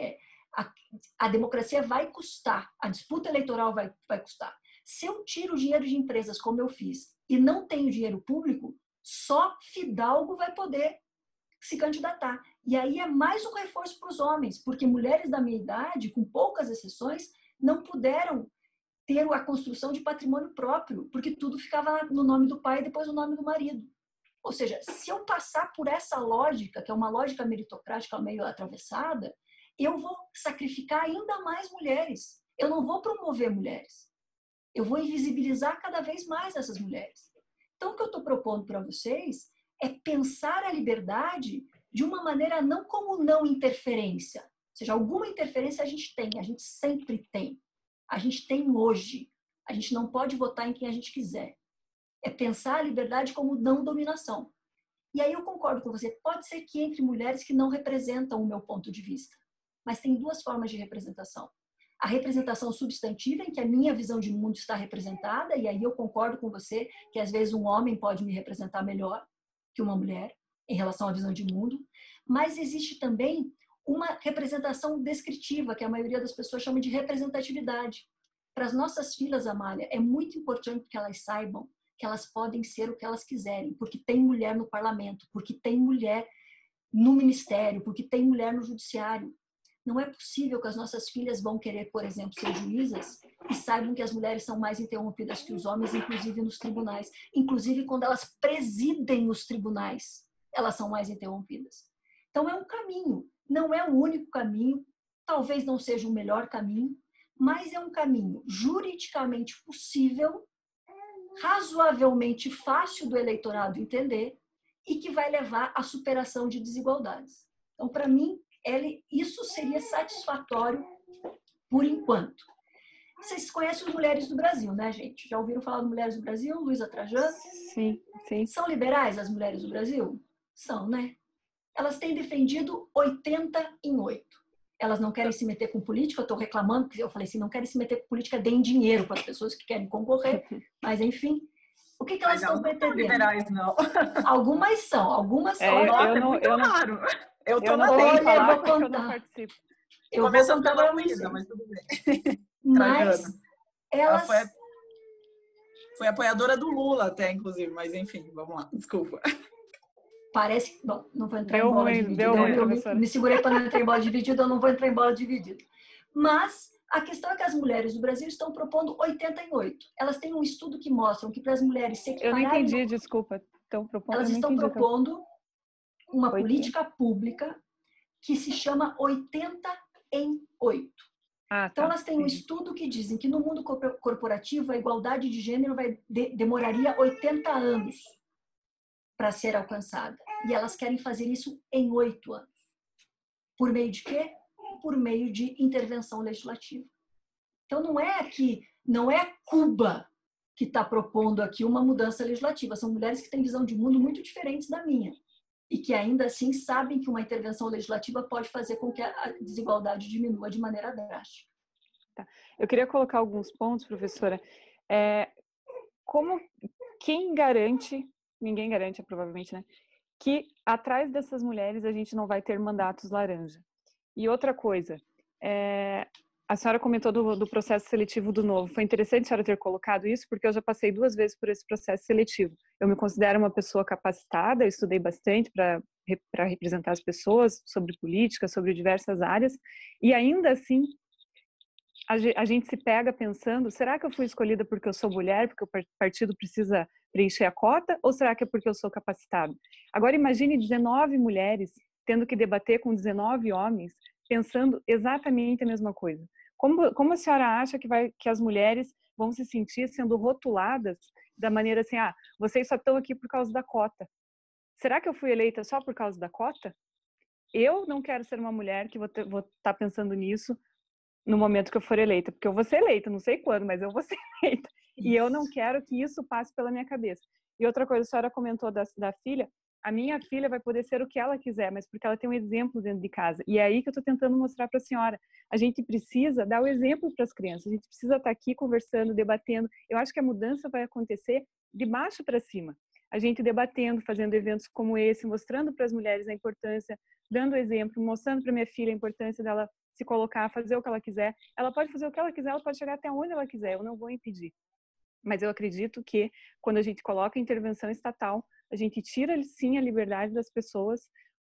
a democracia vai custar, a disputa eleitoral vai custar. Se eu tiro o dinheiro de empresas como eu fiz e não tenho dinheiro público, só fidalgo vai poder se candidatar. E aí é mais um reforço para os homens, porque mulheres da minha idade, com poucas exceções, não puderam ter a construção de patrimônio próprio, porque tudo ficava no nome do pai e depois no nome do marido. Ou seja, se eu passar por essa lógica, que é uma lógica meritocrática meio atravessada, eu vou sacrificar ainda mais mulheres. Eu não vou promover mulheres. Eu vou invisibilizar cada vez mais essas mulheres. Então, o que eu estou propondo para vocês é pensar a liberdade de uma maneira não como não interferência. Ou seja, alguma interferência a gente sempre tem. A gente tem hoje. A gente não pode votar em quem a gente quiser. É pensar a liberdade como não dominação. E aí eu concordo com você. Pode ser que entre mulheres que não representam o meu ponto de vista. Mas tem duas formas de representação. A representação substantiva, em que a minha visão de mundo está representada, e aí eu concordo com você que às vezes um homem pode me representar melhor que uma mulher em relação à visão de mundo. Mas existe também uma representação descritiva, que a maioria das pessoas chama de representatividade. Para as nossas filhas, Amália, é muito importante que elas saibam que elas podem ser o que elas quiserem, porque tem mulher no parlamento, porque tem mulher no ministério, porque tem mulher no judiciário. Não é possível que as nossas filhas vão querer, por exemplo, ser juízas e saibam que as mulheres são mais interrompidas que os homens, inclusive nos tribunais. Inclusive, quando elas presidem os tribunais, elas são mais interrompidas. Então, é um caminho. Não é o único caminho, talvez não seja o melhor caminho, mas é um caminho juridicamente possível, razoavelmente fácil do eleitorado entender e que vai levar à superação de desigualdades. Então, para mim, isso seria satisfatório por enquanto. Vocês conhecem as Mulheres do Brasil, né, gente? Já ouviram falar de Mulheres do Brasil? Luísa Trajano? Sim, sim. São liberais as Mulheres do Brasil? São, né? Elas têm defendido 80 em 8. Elas não querem se meter com política, eu estou reclamando, porque eu falei assim, não querem se meter com política, deem dinheiro para as pessoas que querem concorrer, mas enfim, o que elas estão pretendendo? Liberais, não. Algumas são, algumas são. Eu tô não na vou frente, falar vou porque eu não contar. participo. Eu vou contar para vocês. Mas tudo bem. Mas elas... Ela foi apoiadora do Lula até, inclusive, mas enfim, vamos lá, desculpa. Parece... Bom, não vou entrar Deu em bola ruim, dividida. deu ruim, Eu professora. me segurei para não entrar em bola dividida, eu não vou entrar em bola dividida. Mas a questão é que as mulheres do Brasil estão propondo 80 em 8. Elas têm um estudo que mostra que para as mulheres se Eu equipararem... não entendi, desculpa. Elas estão propondo uma política pública que se chama 80 em 8. Então, elas têm um estudo que dizem que no mundo corporativo a igualdade de gênero demoraria 80 anos para ser alcançada. E elas querem fazer isso em 8 anos. Por meio de quê? Por meio de intervenção legislativa. Então, não é Cuba que está propondo aqui uma mudança legislativa. São mulheres que têm visão de mundo muito diferentes da minha. E que ainda assim sabem que uma intervenção legislativa pode fazer com que a desigualdade diminua de maneira drástica. Tá. Eu queria colocar alguns pontos, professora. Quem garante, ninguém garante provavelmente, né, que atrás dessas mulheres a gente não vai ter mandatos laranja. E outra coisa, a senhora comentou do processo seletivo do Novo. Foi interessante a senhora ter colocado isso, porque eu já passei 2 vezes por esse processo seletivo. Eu me considero uma pessoa capacitada, eu estudei bastante para representar as pessoas sobre política, sobre diversas áreas, e ainda assim a gente se pega pensando, será que eu fui escolhida porque eu sou mulher, porque o partido precisa preencher a cota, ou será que é porque eu sou capacitada? Agora imagine 19 mulheres tendo que debater com 19 homens, pensando exatamente a mesma coisa. Como a senhora acha que as mulheres vão se sentir sendo rotuladas da maneira assim, vocês só estão aqui por causa da cota. Será que eu fui eleita só por causa da cota? Eu não quero ser uma mulher que vou estar pensando nisso no momento que eu for eleita, porque eu vou ser eleita, não sei quando, mas eu vou ser eleita. Isso. E eu não quero que isso passe pela minha cabeça. E outra coisa, a senhora comentou da filha, a minha filha vai poder ser o que ela quiser, mas porque ela tem um exemplo dentro de casa. E é aí que eu estou tentando mostrar para a senhora. A gente precisa dar o exemplo para as crianças, a gente precisa estar aqui conversando, debatendo. Eu acho que a mudança vai acontecer de baixo para cima. A gente debatendo, fazendo eventos como esse, mostrando para as mulheres a importância, dando exemplo, mostrando para minha filha a importância dela se colocar, fazer o que ela quiser. Ela pode fazer o que ela quiser, ela pode chegar até onde ela quiser, eu não vou impedir. Mas eu acredito que quando a gente coloca intervenção estatal, a gente tira sim a liberdade das pessoas,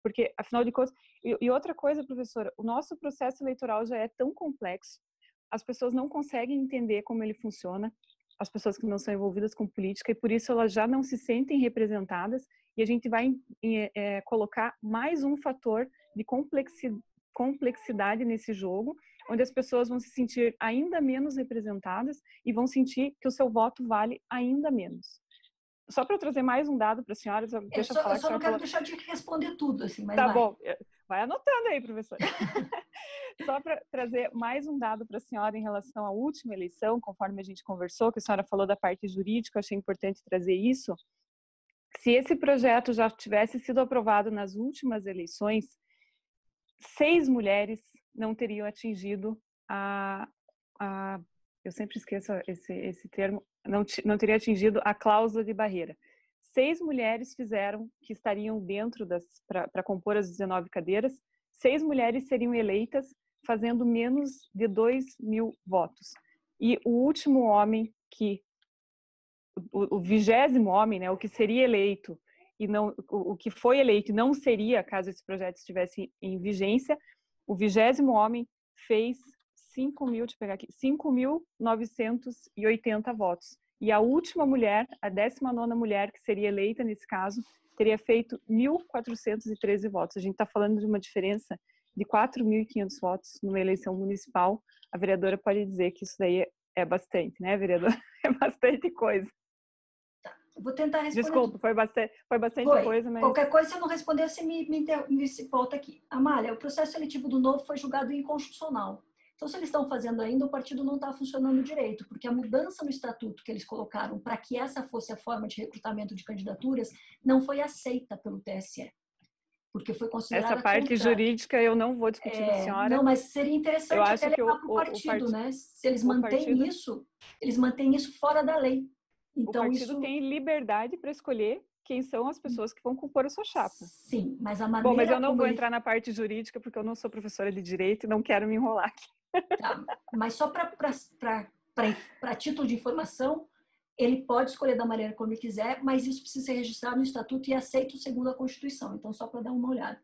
Porque, afinal de contas... E outra coisa, professora, o nosso processo eleitoral já é tão complexo, as pessoas não conseguem entender como ele funciona, as pessoas que não são envolvidas com política, e por isso elas já não se sentem representadas, e a gente vai colocar mais um fator de complexidade nesse jogo, onde as pessoas vão se sentir ainda menos representadas e vão sentir que o seu voto vale ainda menos. Só para trazer mais um dado para a senhora, deixa eu falar. Eu só não quero deixar de responder tudo, assim, mas tá vai. Bom, vai anotando aí, professora. Só para trazer mais um dado para a senhora em relação à última eleição, conforme a gente conversou, que a senhora falou da parte jurídica, eu achei importante trazer isso. Se esse projeto já tivesse sido aprovado nas últimas eleições, 6 mulheres não teriam atingido eu sempre esqueço esse termo, não teria atingido a cláusula de barreira. 6 mulheres fizeram que estariam dentro para compor as 19 cadeiras, 6 mulheres seriam eleitas fazendo menos de 2.000 votos. E o último homem o 20º homem, né, o que seria eleito e não o que foi eleito e não seria caso esse projeto estivesse em vigência, o 20º homem fez 5.980 votos. E a última mulher, a 19ª mulher que seria eleita nesse caso, teria feito 1.413 votos. A gente está falando de uma diferença de 4.500 votos numa eleição municipal. A vereadora pode dizer que isso daí é bastante, né, vereadora? É bastante coisa. Vou tentar responder. Desculpa, foi bastante coisa, mas... Qualquer coisa, se eu não responder, você me volta aqui. Amália, o processo seletivo do Novo foi julgado inconstitucional. Então, se eles estão fazendo ainda, o partido não está funcionando direito, porque a mudança no estatuto que eles colocaram para que essa fosse a forma de recrutamento de candidaturas não foi aceita pelo TSE. Porque foi considerada essa parte jurídica eu não vou discutir com a senhora. Não, mas seria interessante eu até acho que levar para o partido, né? Se eles mantêm isso, eles mantêm isso fora da lei. Então, o partido tem liberdade para escolher quem são as pessoas que vão compor a sua chapa. Sim, mas a maneira... Bom, mas eu não vou entrar na parte jurídica, porque eu não sou professora de direito e não quero me enrolar aqui. Tá, mas só para título de informação, ele pode escolher da maneira como ele quiser, mas isso precisa ser registrado no estatuto e aceito segundo a Constituição. Então, só para dar uma olhada.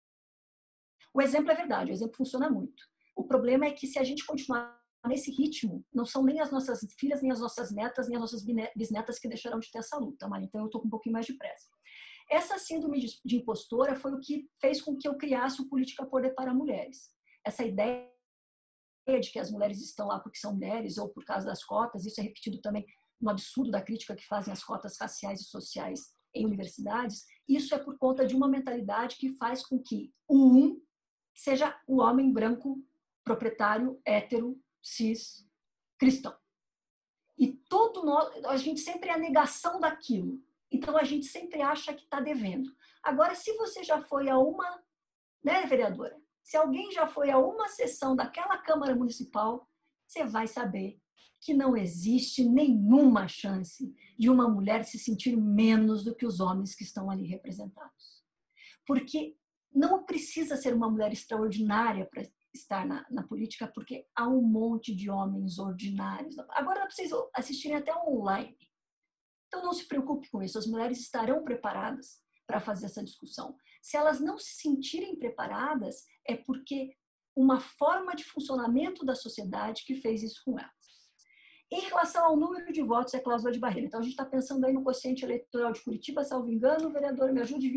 O exemplo é verdade, o exemplo funciona muito. O problema é que se a gente continuar nesse ritmo, não são nem as nossas filhas, nem as nossas netas, nem as nossas bisnetas que deixarão de ter essa luta, mas então eu estou com um pouquinho mais de pressa. Essa síndrome de impostora foi o que fez com que eu criasse o Política Poder para Mulheres. Essa ideia de que as mulheres estão lá porque são mulheres ou por causa das cotas, isso é repetido também no absurdo da crítica que fazem as cotas raciais e sociais em universidades, isso é por conta de uma mentalidade que faz com que o seja o homem branco, proprietário, hétero, cis, cristão. E a gente sempre é a negação daquilo. Então, a gente sempre acha que está devendo. Agora, se você já foi a uma, né, vereadora? Se alguém já foi a uma sessão daquela Câmara Municipal, você vai saber que não existe nenhuma chance de uma mulher se sentir menos do que os homens que estão ali representados. Porque não precisa ser uma mulher extraordinária para estar na política, porque há um monte de homens ordinários. Agora dá para vocês assistirem até online. Então não se preocupe com isso, as mulheres estarão preparadas para fazer essa discussão. Se elas não se sentirem preparadas, é porque uma forma de funcionamento da sociedade que fez isso com elas. Em relação ao número de votos, é cláusula de barreira. Então a gente está pensando aí no quociente eleitoral de Curitiba, salvo engano, o vereador me ajude,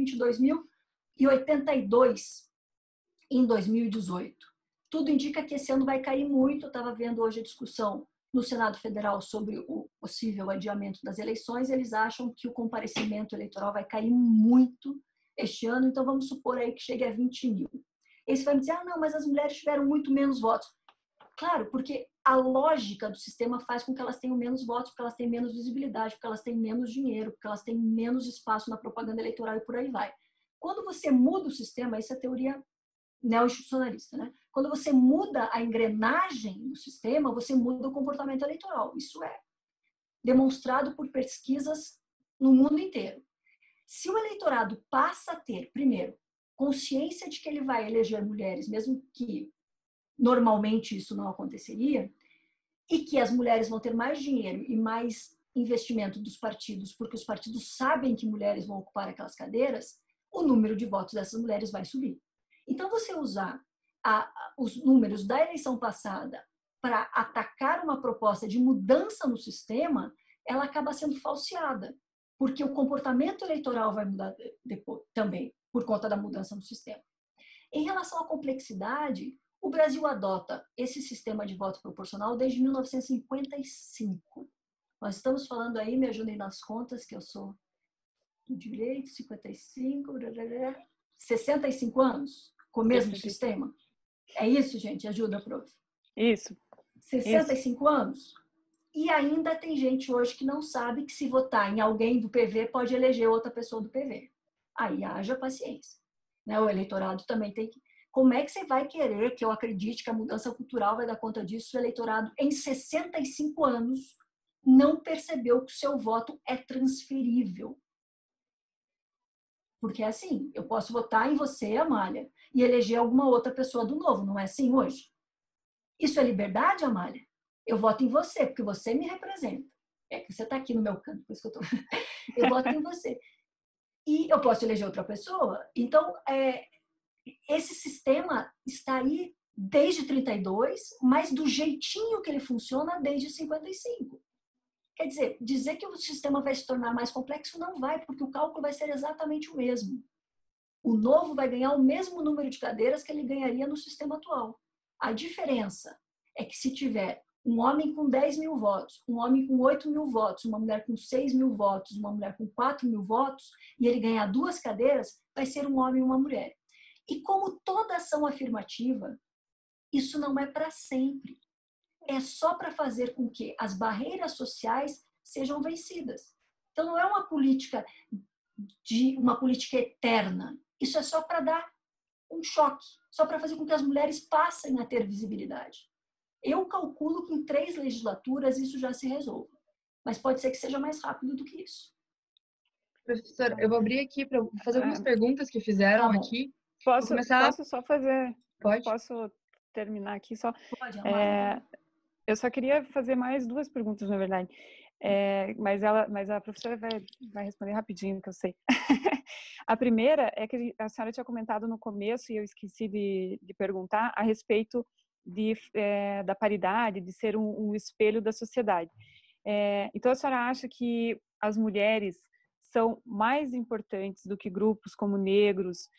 22.082 em 2018. Tudo indica que esse ano vai cair muito. Eu estava vendo hoje a discussão no Senado Federal sobre o possível adiamento das eleições. Eles acham que o comparecimento eleitoral vai cair muito este ano, então vamos supor aí que chegue a 20 mil. Eles vão dizer, não, mas as mulheres tiveram muito menos votos. Claro, porque a lógica do sistema faz com que elas tenham menos votos, porque elas têm menos visibilidade, porque elas têm menos dinheiro, porque elas têm menos espaço na propaganda eleitoral e por aí vai. Quando você muda o sistema, isso é teoria neo-institucionalista, né? Quando você muda a engrenagem do sistema, você muda o comportamento eleitoral. Isso é demonstrado por pesquisas no mundo inteiro. Se o eleitorado passa a ter, primeiro, consciência de que ele vai eleger mulheres, mesmo que normalmente isso não aconteceria, e que as mulheres vão ter mais dinheiro e mais investimento dos partidos, porque os partidos sabem que mulheres vão ocupar aquelas cadeiras, o número de votos dessas mulheres vai subir. Então, você usar os números da eleição passada para atacar uma proposta de mudança no sistema, ela acaba sendo falseada, porque o comportamento eleitoral vai mudar depois, também, por conta da mudança no sistema. Em relação à complexidade, o Brasil adota esse sistema de voto proporcional desde 1955. Nós estamos falando aí, me ajudem nas contas, que eu sou do direito, 55, 65 anos com o mesmo sistema. É isso, gente? Ajuda, prof. Isso. 65 anos. E ainda tem gente hoje que não sabe que se votar em alguém do PV pode eleger outra pessoa do PV. Aí haja paciência. Né? O eleitorado também tem que... Como é que você vai querer que eu acredite que a mudança cultural vai dar conta disso? O eleitorado, em 65 anos, não percebeu que o seu voto é transferível. Porque é assim, eu posso votar em você, Amália, e eleger alguma outra pessoa do Novo, não é assim hoje? Isso é liberdade, Amália? Eu voto em você, porque você me representa. É que você está aqui no meu canto, por isso que eu estou... Eu voto em você. E eu posso eleger outra pessoa? Então, esse sistema está aí desde 32, mas do jeitinho que ele funciona desde 55. Quer dizer que o sistema vai se tornar mais complexo não vai, porque o cálculo vai ser exatamente o mesmo. O Novo vai ganhar o mesmo número de cadeiras que ele ganharia no sistema atual. A diferença é que se tiver um homem com 10 mil votos, um homem com 8 mil votos, uma mulher com 6 mil votos, uma mulher com 4 mil votos, e ele ganhar 2 cadeiras, vai ser um homem e uma mulher. E como toda ação afirmativa, isso não é para sempre. É só para fazer com que as barreiras sociais sejam vencidas. Então, não é uma política eterna. Isso é só para dar um choque, só para fazer com que as mulheres passem a ter visibilidade. Eu calculo que em 3 legislaturas isso já se resolva, mas pode ser que seja mais rápido do que isso. Professor, eu vou abrir aqui para fazer algumas perguntas que fizeram aqui. Posso só fazer... Pode? Posso terminar aqui só? Pode, Amália. Eu só queria fazer mais 2 perguntas, na verdade. Mas a professora vai responder rapidinho, que eu sei. A primeira é que a senhora tinha comentado no começo, e eu esqueci de perguntar, a respeito da paridade, de ser um espelho da sociedade. Então, a senhora acha que as mulheres são mais importantes do que grupos como negros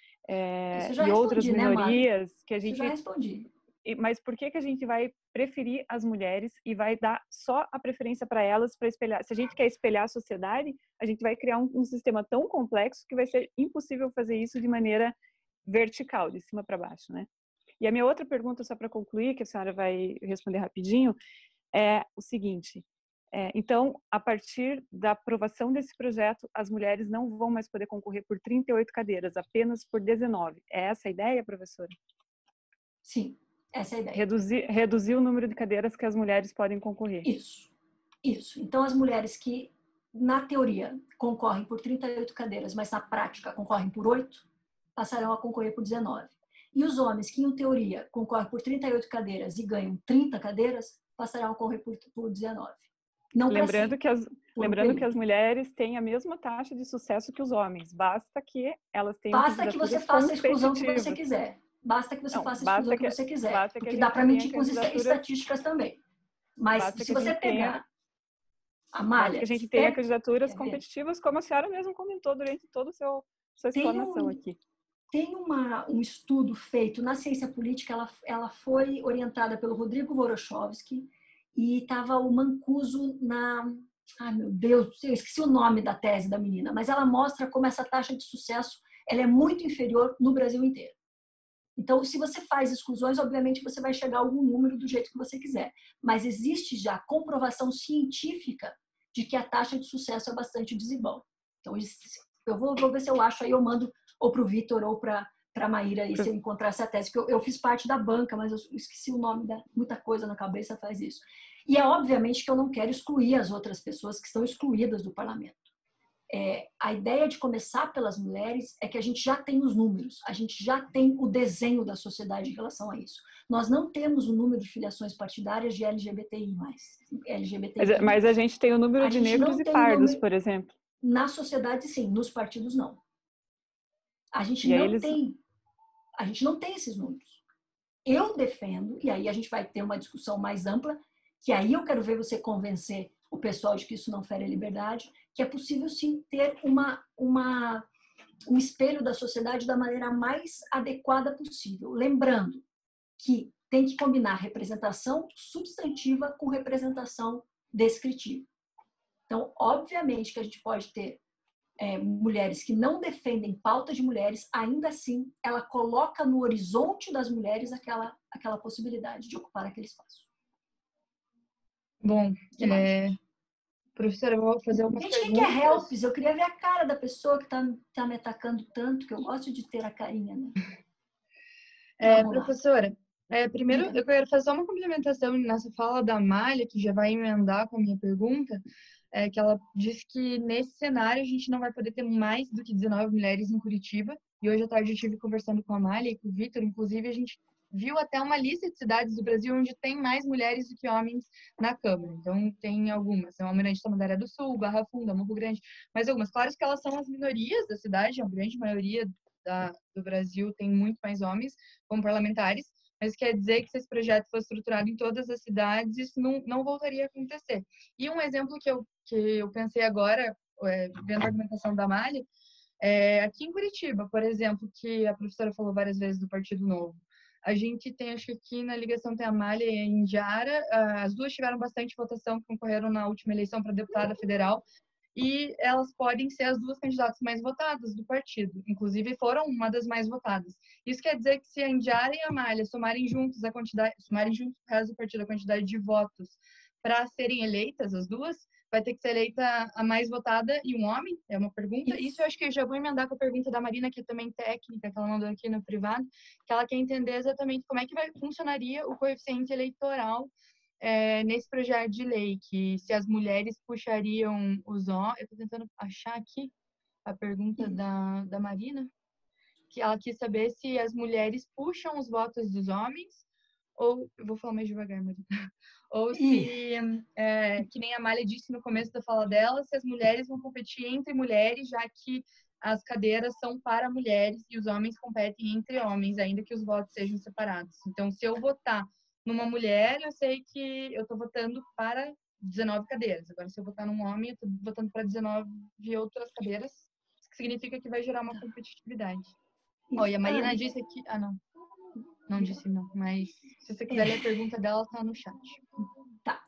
e outras minorias? Né, que a gente... Isso já respondi. Mas por que a gente vai preferir as mulheres e vai dar só a preferência para elas para espelhar? Se a gente quer espelhar a sociedade, a gente vai criar um sistema tão complexo que vai ser impossível fazer isso de maneira vertical, de cima para baixo, né? E a minha outra pergunta, só para concluir, que a senhora vai responder rapidinho, é o seguinte: então, a partir da aprovação desse projeto, as mulheres não vão mais poder concorrer por 38 cadeiras, apenas por 19. É essa a ideia, professora? Sim. Essa é a ideia. Reduzir o número de cadeiras que as mulheres podem concorrer. Isso. Então, as mulheres que, na teoria, concorrem por 38 cadeiras, mas na prática concorrem por 8, passarão a concorrer por 19. E os homens que, em teoria, concorrem por 38 cadeiras e ganham 30 cadeiras, passarão a concorrer por 19. Lembrando que as mulheres têm a mesma taxa de sucesso que os homens. Basta que elas tenham... Basta que você faça a exclusão que você quiser. Basta que você faça a exclusão que você quiser. Porque dá para mentir com estatísticas também. Mas se você pegar a malha... que a gente tenha candidaturas competitivas, como a senhora mesmo comentou durante toda a sua explanação aqui. Tem um estudo feito na ciência política, ela foi orientada pelo Rodrigo Vorochovsky, e estava o Mancuso na... Ai, meu Deus, eu esqueci o nome da tese da menina, mas ela mostra como essa taxa de sucesso ela é muito inferior no Brasil inteiro. Então, se você faz exclusões, obviamente você vai chegar a algum número do jeito que você quiser. Mas existe já comprovação científica de que a taxa de sucesso é bastante desigual. Então, eu vou ver se eu acho, aí eu mando ou para o Vitor ou para a Maíra, aí, se eu encontrar essa tese. Porque eu fiz parte da banca, mas eu esqueci o nome, muita coisa na cabeça faz isso. E é obviamente que eu não quero excluir as outras pessoas que estão excluídas do parlamento. A ideia de começar pelas mulheres é que a gente já tem os números, a gente já tem o desenho da sociedade em relação a isso. Nós não temos o número de filiações partidárias de LGBTI+. Mas a gente tem o número de negros e pardos, por exemplo. Na sociedade, sim. Nos partidos, não. A gente não tem esses números. Eu defendo, e aí a gente vai ter uma discussão mais ampla, que aí eu quero ver você convencer o pessoal de que isso não fere a liberdade, que é possível sim ter um espelho da sociedade da maneira mais adequada possível. Lembrando que tem que combinar representação substantiva com representação descritiva. Então, obviamente que a gente pode ter mulheres que não defendem pauta de mulheres, ainda assim, ela coloca no horizonte das mulheres aquela possibilidade de ocupar aquele espaço. Bom, professora, eu vou fazer algumas perguntas. Gente, quem quer helps? Eu queria ver a cara da pessoa que tá me atacando tanto, que eu gosto de ter a carinha, né? Professora, primeiro eu quero fazer só uma complementação nessa fala da Amália, que já vai emendar com a minha pergunta, que ela disse que nesse cenário a gente não vai poder ter mais do que 19 mulheres em Curitiba, e hoje à tarde eu estive conversando com a Amália e com o Vitor, inclusive a gente viu até uma lista de cidades do Brasil onde tem mais mulheres do que homens na Câmara. Então, tem algumas. São Almirante Tamandaré do Sul, Barra Funda, Morro Grande, mas algumas. Claro que elas são as minorias da cidade, a grande maioria do Brasil tem muito mais homens como parlamentares, mas quer dizer que se esse projeto fosse estruturado em todas as cidades, isso não voltaria a acontecer. E um exemplo que eu pensei agora, vendo a argumentação da Amália, aqui em Curitiba, por exemplo, que a professora falou várias vezes do Partido Novo. A gente tem, acho que aqui na ligação tem a Amália e a Indiara, as duas tiveram bastante votação, concorreram na última eleição para deputada federal, e elas podem ser as duas candidatas mais votadas do partido, inclusive foram uma das mais votadas. Isso quer dizer que se a Indiara e a Amália somarem juntos o resto do partido a quantidade de votos para serem eleitas, as duas, vai ter que ser eleita a mais votada e um homem? É uma pergunta. Isso eu acho que eu já vou emendar com a pergunta da Marina, que é também técnica, que ela mandou aqui no privado, que ela quer entender exatamente como é que funcionaria o coeficiente eleitoral nesse projeto de lei, que se as mulheres puxariam os homens... Eu estou tentando achar aqui a pergunta da Marina, que ela quis saber se as mulheres puxam os votos dos homens, ou... Eu vou falar mais devagar, Marina. Ou se, que nem a Amália disse no começo da fala dela, se as mulheres vão competir entre mulheres, já que as cadeiras são para mulheres e os homens competem entre homens, ainda que os votos sejam separados. Então, se eu votar numa mulher, eu sei que eu estou votando para 19 cadeiras. Agora, se eu votar num homem, eu estou votando para 19 outras cadeiras, que significa que vai gerar uma competitividade. E a Marina disse aqui... Não disse não, mas se você quiser ler a pergunta dela, está no chat. Tá.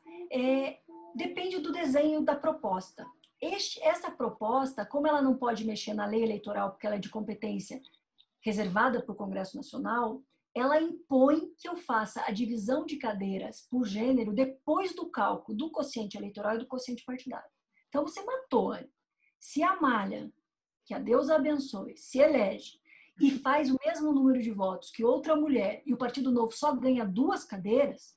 Depende do desenho da proposta. Essa proposta, como ela não pode mexer na lei eleitoral, porque ela é de competência reservada para o Congresso Nacional, ela impõe que eu faça a divisão de cadeiras por gênero depois do cálculo do quociente eleitoral e do quociente partidário. Então, você matou, Anne. Se a Amália, que a Deus abençoe, se elege e faz o mesmo número de votos que outra mulher e o Partido Novo só ganha 2 cadeiras,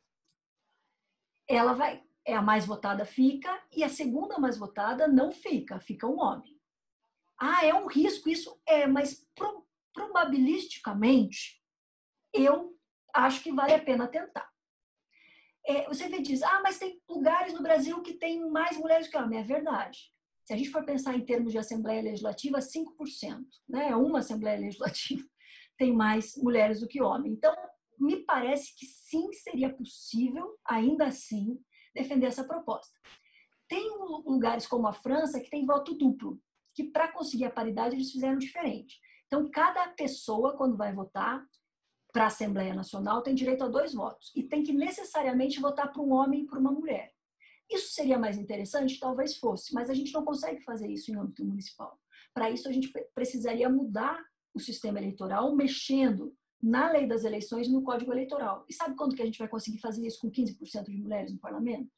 ela vai, a mais votada fica e a segunda mais votada não fica um homem. É um risco isso? Mas probabilisticamente eu acho que vale a pena tentar. Você diz, mas tem lugares no Brasil que tem mais mulheres que homens. É verdade. Se a gente for pensar em termos de Assembleia Legislativa, 5%, né? Uma Assembleia Legislativa tem mais mulheres do que homens. Então, me parece que sim, seria possível, ainda assim, defender essa proposta. Tem lugares como a França que tem voto duplo, que para conseguir a paridade eles fizeram diferente. Então, cada pessoa, quando vai votar para a Assembleia Nacional, tem direito a 2 votos e tem que necessariamente votar para um homem e para uma mulher. Isso seria mais interessante? Talvez fosse, mas a gente não consegue fazer isso em âmbito municipal. Para isso, a gente precisaria mudar o sistema eleitoral, mexendo na lei das eleições e no Código Eleitoral. E sabe quando que a gente vai conseguir fazer isso com 15% de mulheres no parlamento?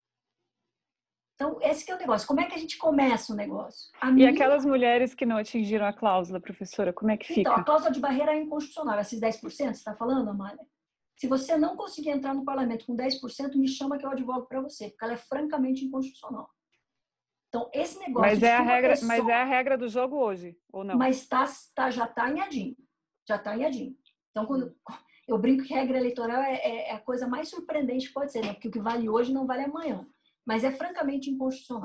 Então, esse que é o negócio. Como é que a gente começa o negócio? E aquelas mulheres que não atingiram a cláusula, professora, como é que fica? Então, a cláusula de barreira é inconstitucional. Esses 10%, você está falando, Amália? Se você não conseguir entrar no parlamento com 10%, me chama que eu advogo para você, porque ela é francamente inconstitucional. Então, esse negócio... Mas é a regra do jogo hoje, ou não? Mas já está em adinho. Já está em adinho. Então, quando eu brinco que regra eleitoral é a coisa mais surpreendente que pode ser, né? Porque o que vale hoje não vale amanhã. Mas é francamente inconstitucional.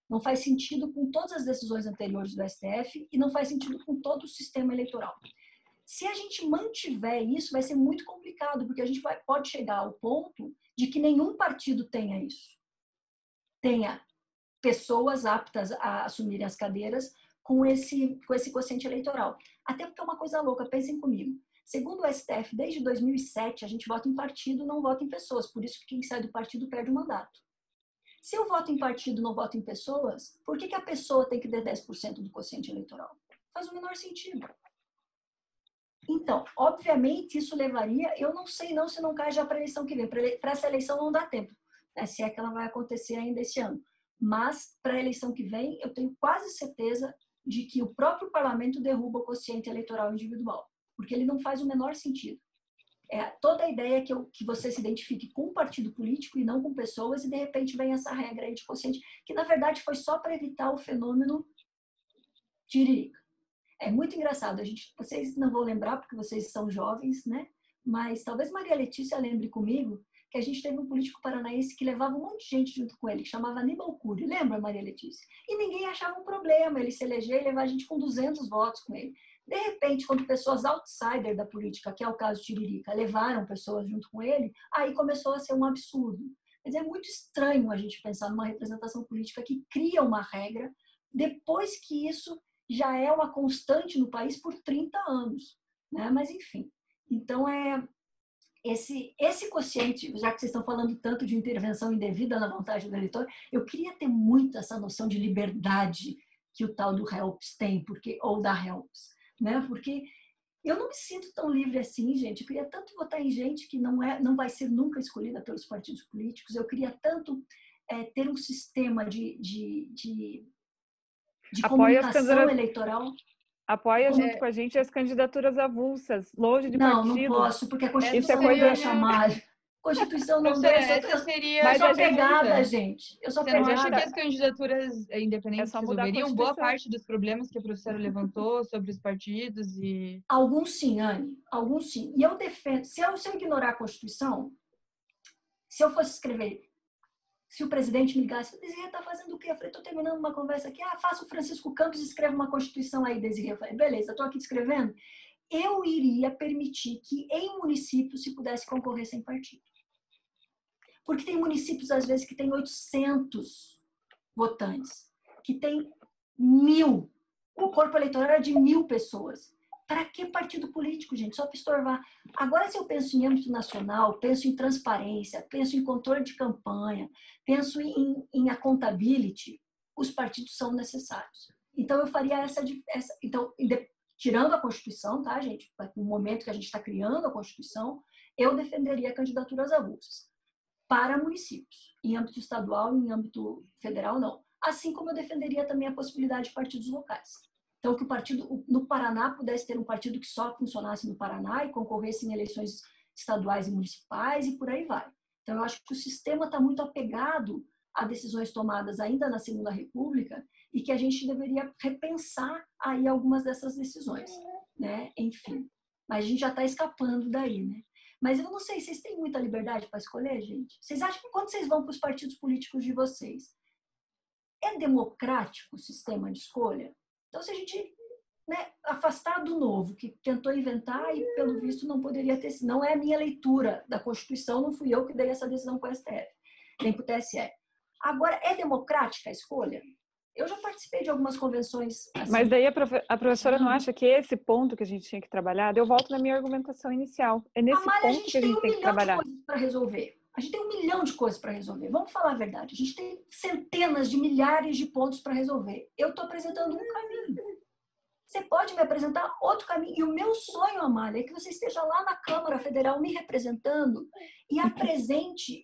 Não faz sentido com todas as decisões anteriores do STF e não faz sentido com todo o sistema eleitoral. Se a gente mantiver isso, vai ser muito complicado, porque a gente pode chegar ao ponto de que nenhum partido tenha isso. Tenha pessoas aptas a assumirem as cadeiras com esse quociente eleitoral. Até porque é uma coisa louca, pensem comigo. Segundo o STF, desde 2007, a gente vota em partido, não vota em pessoas. Por isso que quem sai do partido perde o mandato. Se eu voto em partido, não voto em pessoas, por que a pessoa tem que ter 10% do quociente eleitoral? Faz o menor sentido. Então, obviamente, isso levaria, eu não sei não se não cai já para a eleição que vem. Para essa eleição não dá tempo, né? Se é que ela vai acontecer ainda esse ano. Mas, para a eleição que vem, eu tenho quase certeza de que o próprio parlamento derruba o quociente eleitoral individual, porque ele não faz o menor sentido. Toda a ideia é que você se identifique com um partido político e não com pessoas, e de repente vem essa regra aí de quociente, que na verdade foi só para evitar o fenômeno tiririca. É muito engraçado, vocês não vão lembrar porque vocês são jovens, né? Mas talvez Maria Letícia lembre comigo que a gente teve um político paranaense que levava um monte de gente junto com ele, que chamava Aníbal Cury. Lembra, Maria Letícia? E ninguém achava um problema ele se eleger e levar a gente com 200 votos com ele. De repente, quando pessoas outsider da política, que é o caso de Tiririca, levaram pessoas junto com ele, aí começou a ser um absurdo. Mas é muito estranho a gente pensar numa representação política que cria uma regra depois que isso já é uma constante no país por 30 anos. Né? Mas, enfim. Então, esse quociente, já que vocês estão falando tanto de intervenção indevida na vontade do eleitor, eu queria ter muito essa noção de liberdade que o tal do Helps tem, ou da Helps. Né? Porque eu não me sinto tão livre assim, gente. Eu queria tanto votar em gente que não vai ser nunca escolhida pelos partidos políticos. Eu queria tanto ter um sistema de comunicação eleitoral. Apoia junto com a gente as candidaturas avulsas, longe de partido. Não posso, porque a Constituição não deixa mais. Constituição não deixa. Eu sou pegada, gente. Eu sou pegada. Você não acha que as candidaturas independentes resolveriam boa parte dos problemas que a professora levantou sobre os partidos? Alguns sim, Anne. Alguns sim. E eu defendo... Se eu ignorar a Constituição, se eu fosse escrever... Se o presidente me ligasse, Desirê, está fazendo o quê? Eu falei, estou terminando uma conversa aqui. Faça o Francisco Campos e escreva uma Constituição aí, Desirê. Eu falei, beleza, estou aqui escrevendo. Eu iria permitir que em municípios se pudesse concorrer sem partido. Porque tem municípios, às vezes, que tem 800 votantes, que tem 1.000. O corpo eleitoral é de 1.000 pessoas. Para que partido político, gente? Só para estorvar. Agora, se eu penso em âmbito nacional, penso em transparência, penso em controle de campanha, penso em accountability, os partidos são necessários. Então, eu faria então, tirando a Constituição, tá, gente? No momento que a gente está criando a Constituição, eu defenderia candidaturas avulsas para municípios, em âmbito estadual e em âmbito federal, não. Assim como eu defenderia também a possibilidade de partidos locais. Então, que o partido no Paraná pudesse ter um partido que só funcionasse no Paraná e concorresse em eleições estaduais e municipais e por aí vai. Então, eu acho que o sistema está muito apegado a decisões tomadas ainda na Segunda República e que a gente deveria repensar aí algumas dessas decisões, né? Enfim, mas a gente já está escapando daí, né? Mas eu não sei, vocês têm muita liberdade para escolher, gente? Vocês acham que quando vocês vão para os partidos políticos de vocês, é democrático o sistema de escolha? Então, se a gente afastar do novo, que tentou inventar e, pelo visto, não poderia ter... Não é a minha leitura da Constituição, não fui eu que dei essa decisão com o STF, nem para o TSE. Agora, é democrática a escolha? Eu já participei de algumas convenções assim. Mas daí a professora não acha que esse ponto que a gente tinha que trabalhar? Eu volto na minha argumentação inicial. É nesse ponto que a gente tem que trabalhar. A gente tem 1 milhão de coisas para resolver. A gente tem 1 milhão de coisas para resolver. Vamos falar a verdade. A gente tem centenas de milhares de pontos para resolver. Eu estou apresentando um caminho. Você pode me apresentar outro caminho. E o meu sonho, Amália, é que você esteja lá na Câmara Federal me representando e apresente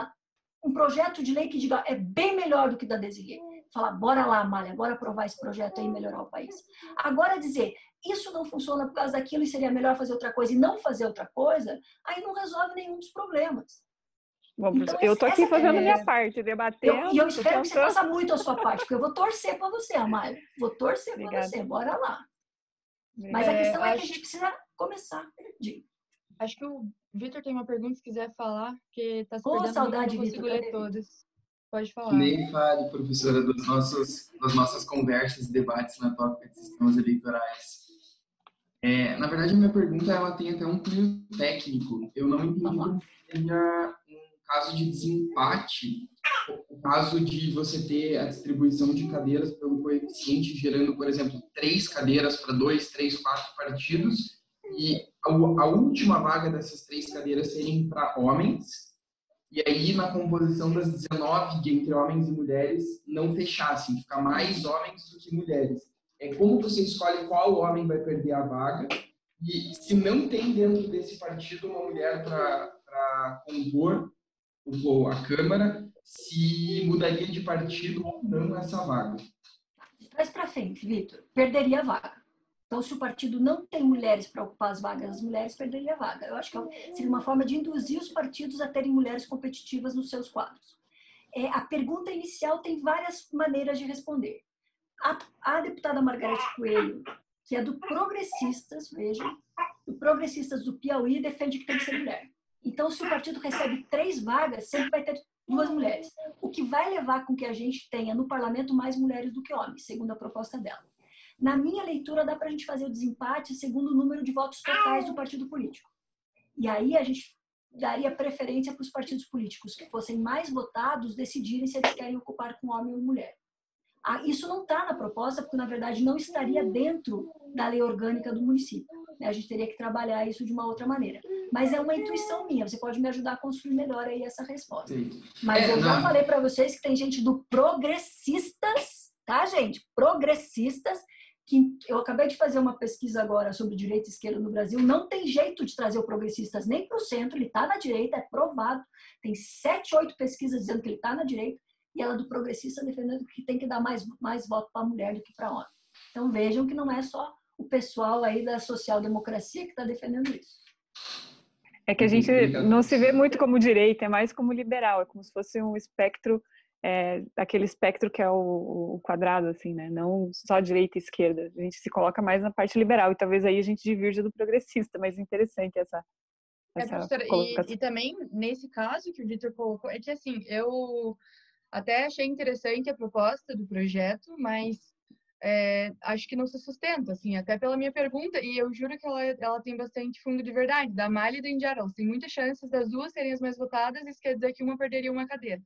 um projeto de lei que diga é bem melhor do que da Desirê. Falar, bora lá, Amália, bora aprovar esse projeto aí e melhorar o país. Agora dizer, isso não funciona por causa daquilo e seria melhor fazer outra coisa e não fazer outra coisa, aí não resolve nenhum dos problemas. Bom, então, eu estou aqui fazendo a minha parte, debatendo. E eu espero que você faça muito a sua parte, porque eu vou torcer para você, Amália. Vou torcer para você, bora lá. Mas a questão é que a gente precisa começar. Acho que o Vitor tem uma pergunta, se quiser falar, porque está se perdendo, saudade, não consigo ler todas. Pode falar. Nem fale, professora, das nossas conversas e debates na tópica de sistemas eleitorais. Na verdade, a minha pergunta ela tem até um cunho técnico. Eu não entendi como seria um caso de desempate, o caso de você ter a distribuição de cadeiras pelo coeficiente, gerando, por exemplo, 3 cadeiras para 2, 3, 4 partidos, e a última vaga dessas 3 cadeiras serem para homens, e aí na composição das 19 entre homens e mulheres não fechassem, ficar mais homens do que mulheres. Como você escolhe qual homem vai perder a vaga, e se não tem dentro desse partido uma mulher para compor a Câmara, se mudaria de partido ou não essa vaga. De trás para frente, Vitor, perderia a vaga. Então, se o partido não tem mulheres para ocupar as vagas das mulheres, perderia a vaga. Eu acho que seria uma forma de induzir os partidos a terem mulheres competitivas nos seus quadros. A pergunta inicial tem várias maneiras de responder. A deputada Margarete Coelho, que é do Progressistas, vejam, do Progressistas do Piauí, defende que tem que ser mulher. Então, se o partido recebe 3 vagas, sempre vai ter 2 mulheres. O que vai levar com que a gente tenha no parlamento mais mulheres do que homens, segundo a proposta dela. Na minha leitura, dá para a gente fazer o desempate segundo o número de votos totais do partido político. E aí a gente daria preferência para os partidos políticos que fossem mais votados decidirem se eles querem ocupar com homem ou mulher. Isso não está na proposta, porque, na verdade, não estaria dentro da lei orgânica do município. A gente teria que trabalhar isso de uma outra maneira. Mas é uma intuição minha, você pode me ajudar a construir melhor aí essa resposta. Mas eu já falei para vocês que tem gente do Progressistas, tá, gente? Progressistas, que eu acabei de fazer uma pesquisa agora sobre direita e esquerda no Brasil, não tem jeito de trazer o Progressistas nem para o centro, ele está na direita, é provado, tem 7, 8 pesquisas dizendo que ele está na direita, e ela do Progressista defendendo que tem que dar mais voto para mulher do que para homem. Então vejam que não é só o pessoal aí da social-democracia que está defendendo isso. É que a gente não se vê muito como direita, é mais como liberal, é como se fosse um espectro, aquele espectro que é o quadrado, assim, né? Não só direita e esquerda. A gente se coloca mais na parte liberal, e talvez aí a gente divirja do progressista, mas interessante essa professora, e também, nesse caso que o Vitor colocou, é que assim, eu até achei interessante a proposta do projeto, mas acho que não se sustenta, assim, até pela minha pergunta, e eu juro que ela tem bastante fundo de verdade, da Amália e da Indiara, elas têm muitas chances das duas serem as mais votadas, isso quer dizer que uma perderia uma cadeira.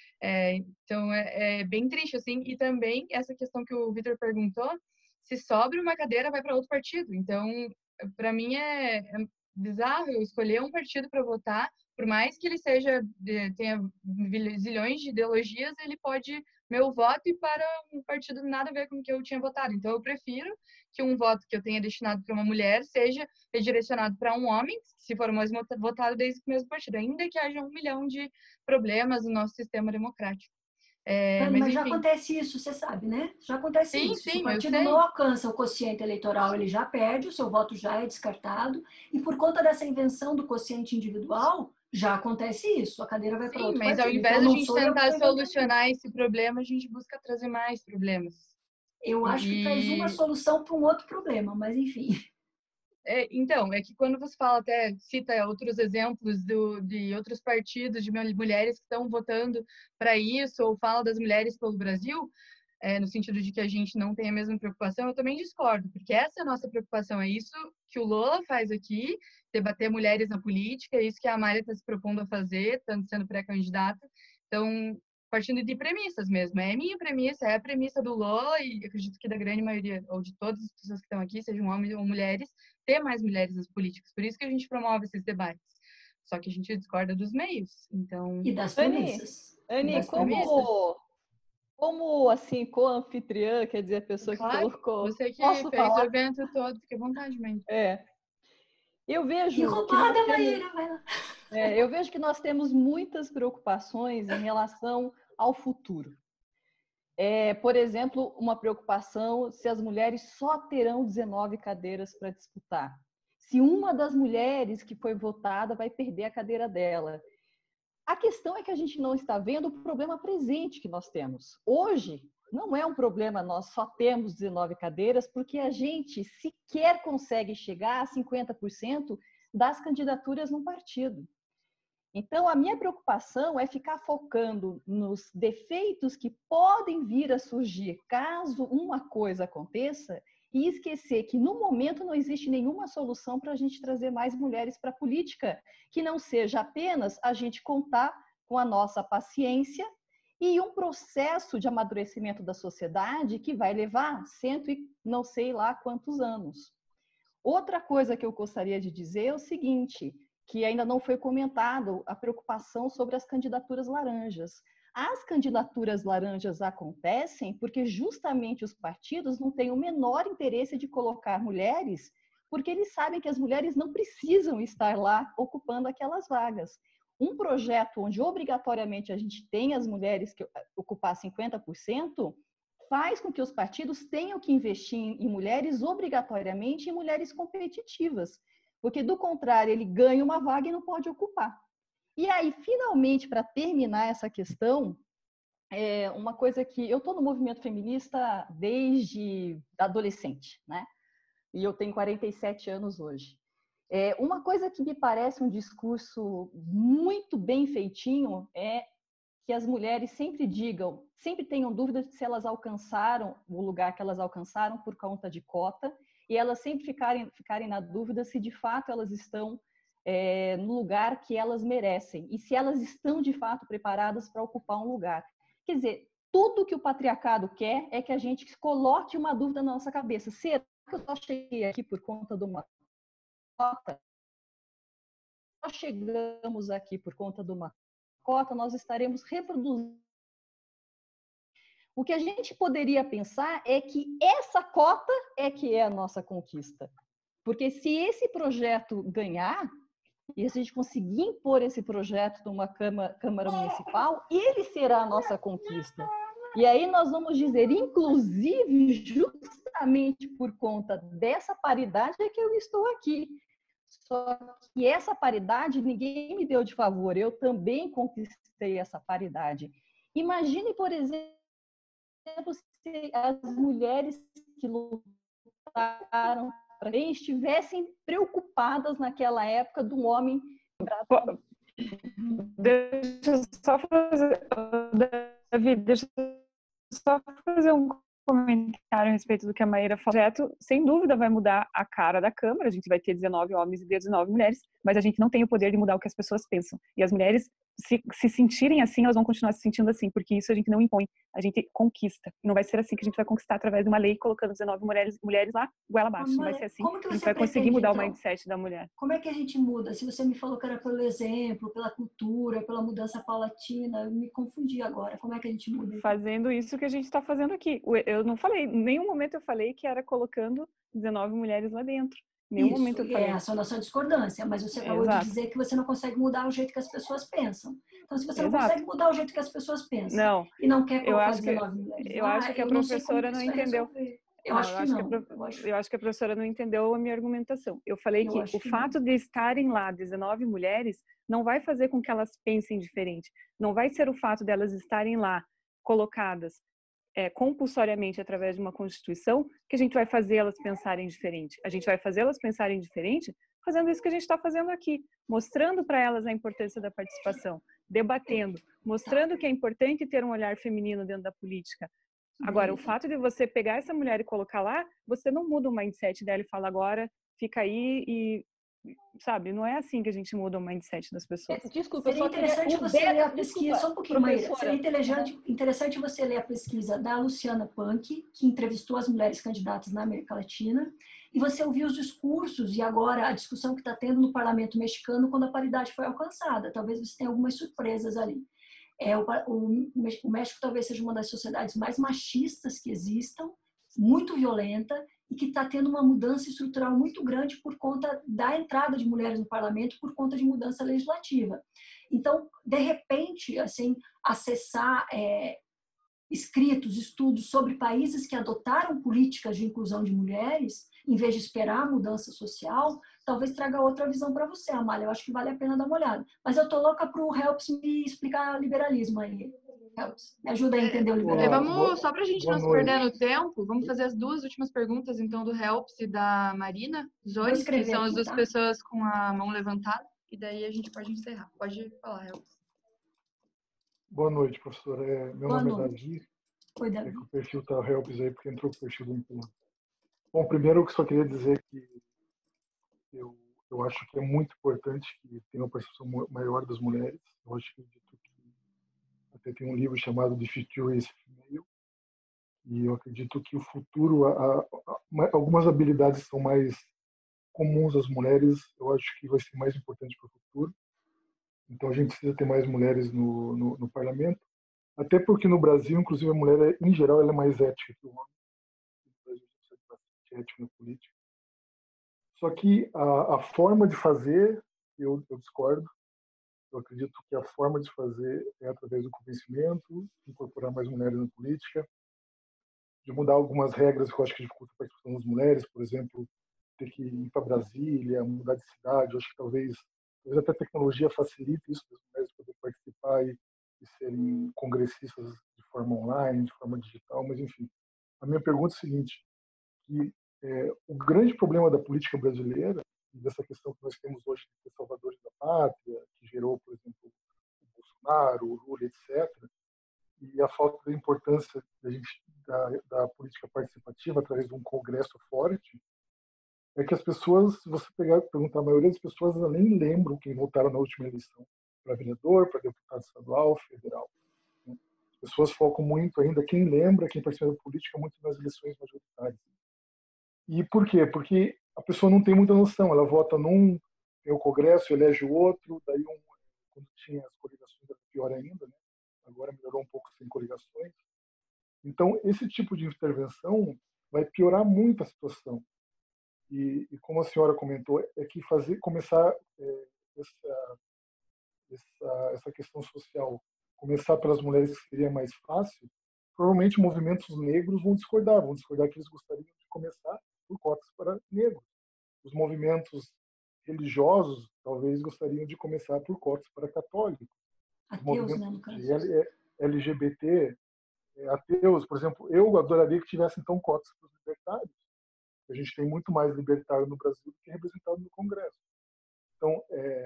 Então, é bem triste, assim, e também essa questão que o Vitor perguntou, se sobra uma cadeira, vai para outro partido. Então, para mim é bizarro eu escolher um partido para votar, por mais que ele tenha zilhões de ideologias, ele pode meu voto e para um partido nada a ver com o que eu tinha votado. Então, eu prefiro que um voto que eu tenha destinado para uma mulher seja redirecionado para um homem, se for mais votado desde o mesmo partido, ainda que haja 1 milhão de problemas no nosso sistema democrático. Mas já acontece isso, você sabe, né? Já acontece isso. Sim, se o partido não alcança o quociente eleitoral, ele já perde, o seu voto já é descartado, e por conta dessa invenção do quociente individual, já acontece isso, a cadeira vai para outro partido. Mas ao invés de a gente tentar solucionar esse problema, a gente busca trazer mais problemas. Eu acho que traz uma solução para um outro problema, mas enfim. Então, é que quando você fala, até cita outros exemplos de outros partidos, de mulheres que estão votando para isso, ou fala das mulheres pelo Brasil, no sentido de que a gente não tem a mesma preocupação, eu também discordo, porque essa é a nossa preocupação, é isso que o Lula faz aqui, debater mulheres na política, é isso que a Amália está se propondo a fazer, tanto sendo pré-candidata. Então, partindo de premissas mesmo, é a minha premissa, é a premissa do Lula, e acredito que da grande maioria, ou de todas as pessoas que estão aqui, sejam homens ou mulheres, ter mais mulheres nas políticas. Por isso que a gente promove esses debates. Só que a gente discorda dos meios. Então... E das premissas. Anny, como assim, co-anfitriã, quer dizer, a pessoa que colocou... Você que fez o evento todo, fique à vontade, mãe. Eu vejo... Que roubada, Maíra, vai lá. Eu vejo que nós temos muitas preocupações em relação ao futuro. Por exemplo, uma preocupação se as mulheres só terão 19 cadeiras para disputar. Se uma das mulheres que foi votada vai perder a cadeira dela. A questão é que a gente não está vendo o problema presente que nós temos. Hoje, não é um problema nós só temos 19 cadeiras, porque a gente sequer consegue chegar a 50% das candidaturas num partido. Então, a minha preocupação é ficar focando nos defeitos que podem vir a surgir caso uma coisa aconteça e esquecer que, no momento, não existe nenhuma solução para a gente trazer mais mulheres para a política, que não seja apenas a gente contar com a nossa paciência e um processo de amadurecimento da sociedade que vai levar cento e não sei lá quantos anos. Outra coisa que eu gostaria de dizer é o seguinte, que ainda não foi comentado, a preocupação sobre as candidaturas laranjas. As candidaturas laranjas acontecem porque justamente os partidos não têm o menor interesse de colocar mulheres, porque eles sabem que as mulheres não precisam estar lá ocupando aquelas vagas. Um projeto onde obrigatoriamente a gente tem as mulheres que ocupar 50%, faz com que os partidos tenham que investir em mulheres obrigatoriamente em mulheres competitivas. Porque, do contrário, ele ganha uma vaga e não pode ocupar. E aí, finalmente, para terminar essa questão, uma coisa que eu estou no movimento feminista desde adolescente, né? E eu tenho 47 anos hoje. Uma coisa que me parece um discurso muito bem feitinho é que as mulheres sempre tenham dúvidas de se elas alcançaram o lugar que elas alcançaram por conta de cota, e elas sempre ficarem na dúvida se de fato elas estão no lugar que elas merecem e se elas estão de fato preparadas para ocupar um lugar. Quer dizer, tudo que o patriarcado quer é que a gente coloque uma dúvida na nossa cabeça. Será que eu só cheguei aqui por conta de uma cota? Nós chegamos aqui por conta de uma cota, nós estaremos reproduzindo. O que a gente poderia pensar é que essa cota é que é a nossa conquista. Porque se esse projeto ganhar, e se a gente conseguir impor esse projeto numa Câmara Municipal, ele será a nossa conquista. E aí nós vamos dizer, inclusive, justamente por conta dessa paridade é que eu estou aqui. Só que essa paridade ninguém me deu de favor, eu também conquistei essa paridade. Imagine, por exemplo, se as mulheres que lutaram para bem estivessem preocupadas naquela época do homem. Deixa eu só fazer, Davi, deixa eu só fazer um comentário a respeito do que a Maíra falou. O projeto, sem dúvida, vai mudar a cara da Câmara. A gente vai ter 19 homens e 19 mulheres, mas a gente não tem o poder de mudar o que as pessoas pensam. E as mulheres, se sentirem assim, elas vão continuar se sentindo assim, porque isso a gente não impõe, a gente conquista. E não vai ser assim que a gente vai conquistar através de uma lei colocando 19 mulheres lá, goela abaixo. Não vai ser assim. A gente vai conseguir mudar o mindset da mulher. Como é que a gente muda? Se você me falou que era pelo exemplo, pela cultura, pela mudança paulatina, eu me confundi agora. Como é que a gente muda? Fazendo isso que a gente está fazendo aqui. Eu não falei, em nenhum momento eu falei que era colocando 19 mulheres lá dentro. Em nenhum momento eu falei. Essa é a nossa discordância, mas você acabou de dizer que você não consegue mudar o jeito que as pessoas pensam. Então, se você não consegue mudar o jeito que as pessoas pensam e não quer colocar 19 mulheres eu acho que a professora não entendeu. Eu acho que a professora não entendeu a minha argumentação. Eu falei que o fato de estarem lá 19 mulheres não vai fazer com que elas pensem diferente. Não vai ser o fato de elas estarem lá colocadas compulsoriamente através de uma Constituição que a gente vai fazer elas pensarem diferente. A gente vai fazer elas pensarem diferente fazendo isso que a gente está fazendo aqui, mostrando para elas a importância da participação, debatendo, mostrando que é importante ter um olhar feminino dentro da política. Agora, o fato de você pegar essa mulher e colocar lá, você não muda o mindset dela e fala agora, fica aí e... Sabe, não é assim que a gente muda o mindset das pessoas. Desculpa, seria interessante você ler a pesquisa, só um pouquinho, Maíra. Seria interessante você ler a pesquisa da Luciana Punk, que entrevistou as mulheres candidatas na América Latina, e você ouvir os discursos e agora a discussão que está tendo no parlamento mexicano quando a paridade foi alcançada. Talvez você tenha algumas surpresas ali. O México talvez seja uma das sociedades mais machistas que existam, muito violenta, e que está tendo uma mudança estrutural muito grande por conta da entrada de mulheres no parlamento, por conta de mudança legislativa. Então, de repente, assim, acessar escritos, estudos sobre países que adotaram políticas de inclusão de mulheres, em vez de esperar a mudança social, talvez traga outra visão para você, Amália. Eu acho que vale a pena dar uma olhada. Mas eu tô louca para o Helps me explicar liberalismo aí. Helps, me ajuda a entender o liberalismo. Só para a gente não se perder no tempo, vamos fazer as duas últimas perguntas, então, do Helps e da Marina Zoe, que são as duas pessoas com a mão levantada. e daí a gente pode encerrar. Pode falar, Helps. Boa noite, professora. Meu Boa nome noite. é Davi. Oi, É Davi. que o perfil tá Helps aí, porque entrou o perfil do Impulso. Bom, primeiro eu só queria dizer que eu acho que é muito importante que tenha uma participação maior das mulheres. Eu acho que até tem um livro chamado The Future is Female, e eu acredito que o futuro, algumas habilidades são mais comuns às mulheres, eu acho que vai ser mais importante para o futuro. Então a gente precisa ter mais mulheres no parlamento, até porque no Brasil, inclusive, a mulher, em geral, ela é mais ética que o homem. No Brasil, a gente precisa de bastante ética na política. Só que a forma de fazer, eu discordo. Eu acredito que a forma de fazer é através do convencimento, incorporar mais mulheres na política, de mudar algumas regras que eu acho que dificultam a participação das mulheres, por exemplo, ter que ir para Brasília, mudar de cidade. Eu acho que talvez até a tecnologia facilite isso, das mulheres poderem participar e serem congressistas de forma online, de forma digital, mas enfim. A minha pergunta é a seguinte, que o grande problema da política brasileira, dessa questão que nós temos hoje de salvadores da pátria, que gerou, por exemplo, o Bolsonaro, o Lula, etc., e a falta da importância da política participativa através de um congresso forte, é que as pessoas, se você perguntar, a maioria das pessoas nem lembram quem votaram na última eleição para vereador, para deputado estadual, federal. As pessoas focam muito ainda, quem lembra, quem participa da política, muito nas eleições majoritárias. E por quê? Porque a pessoa não tem muita noção, ela vota num, tem o congresso, elege o outro, daí quando tinha as coligações era pior ainda, né? Agora melhorou um pouco sem coligações. Então, esse tipo de intervenção vai piorar muito a situação. E como a senhora comentou, é que começar essa questão social, começar pelas mulheres que seria mais fácil, provavelmente movimentos negros vão discordar que eles gostariam de começar por cotas para negros. Os movimentos religiosos talvez gostariam de começar por cotas para católicos. Ateus, né, no caso. LGBT, ateus, por exemplo, eu adoraria que tivesse então cotas para os libertários. A gente tem muito mais libertário no Brasil do que representado no Congresso. Então,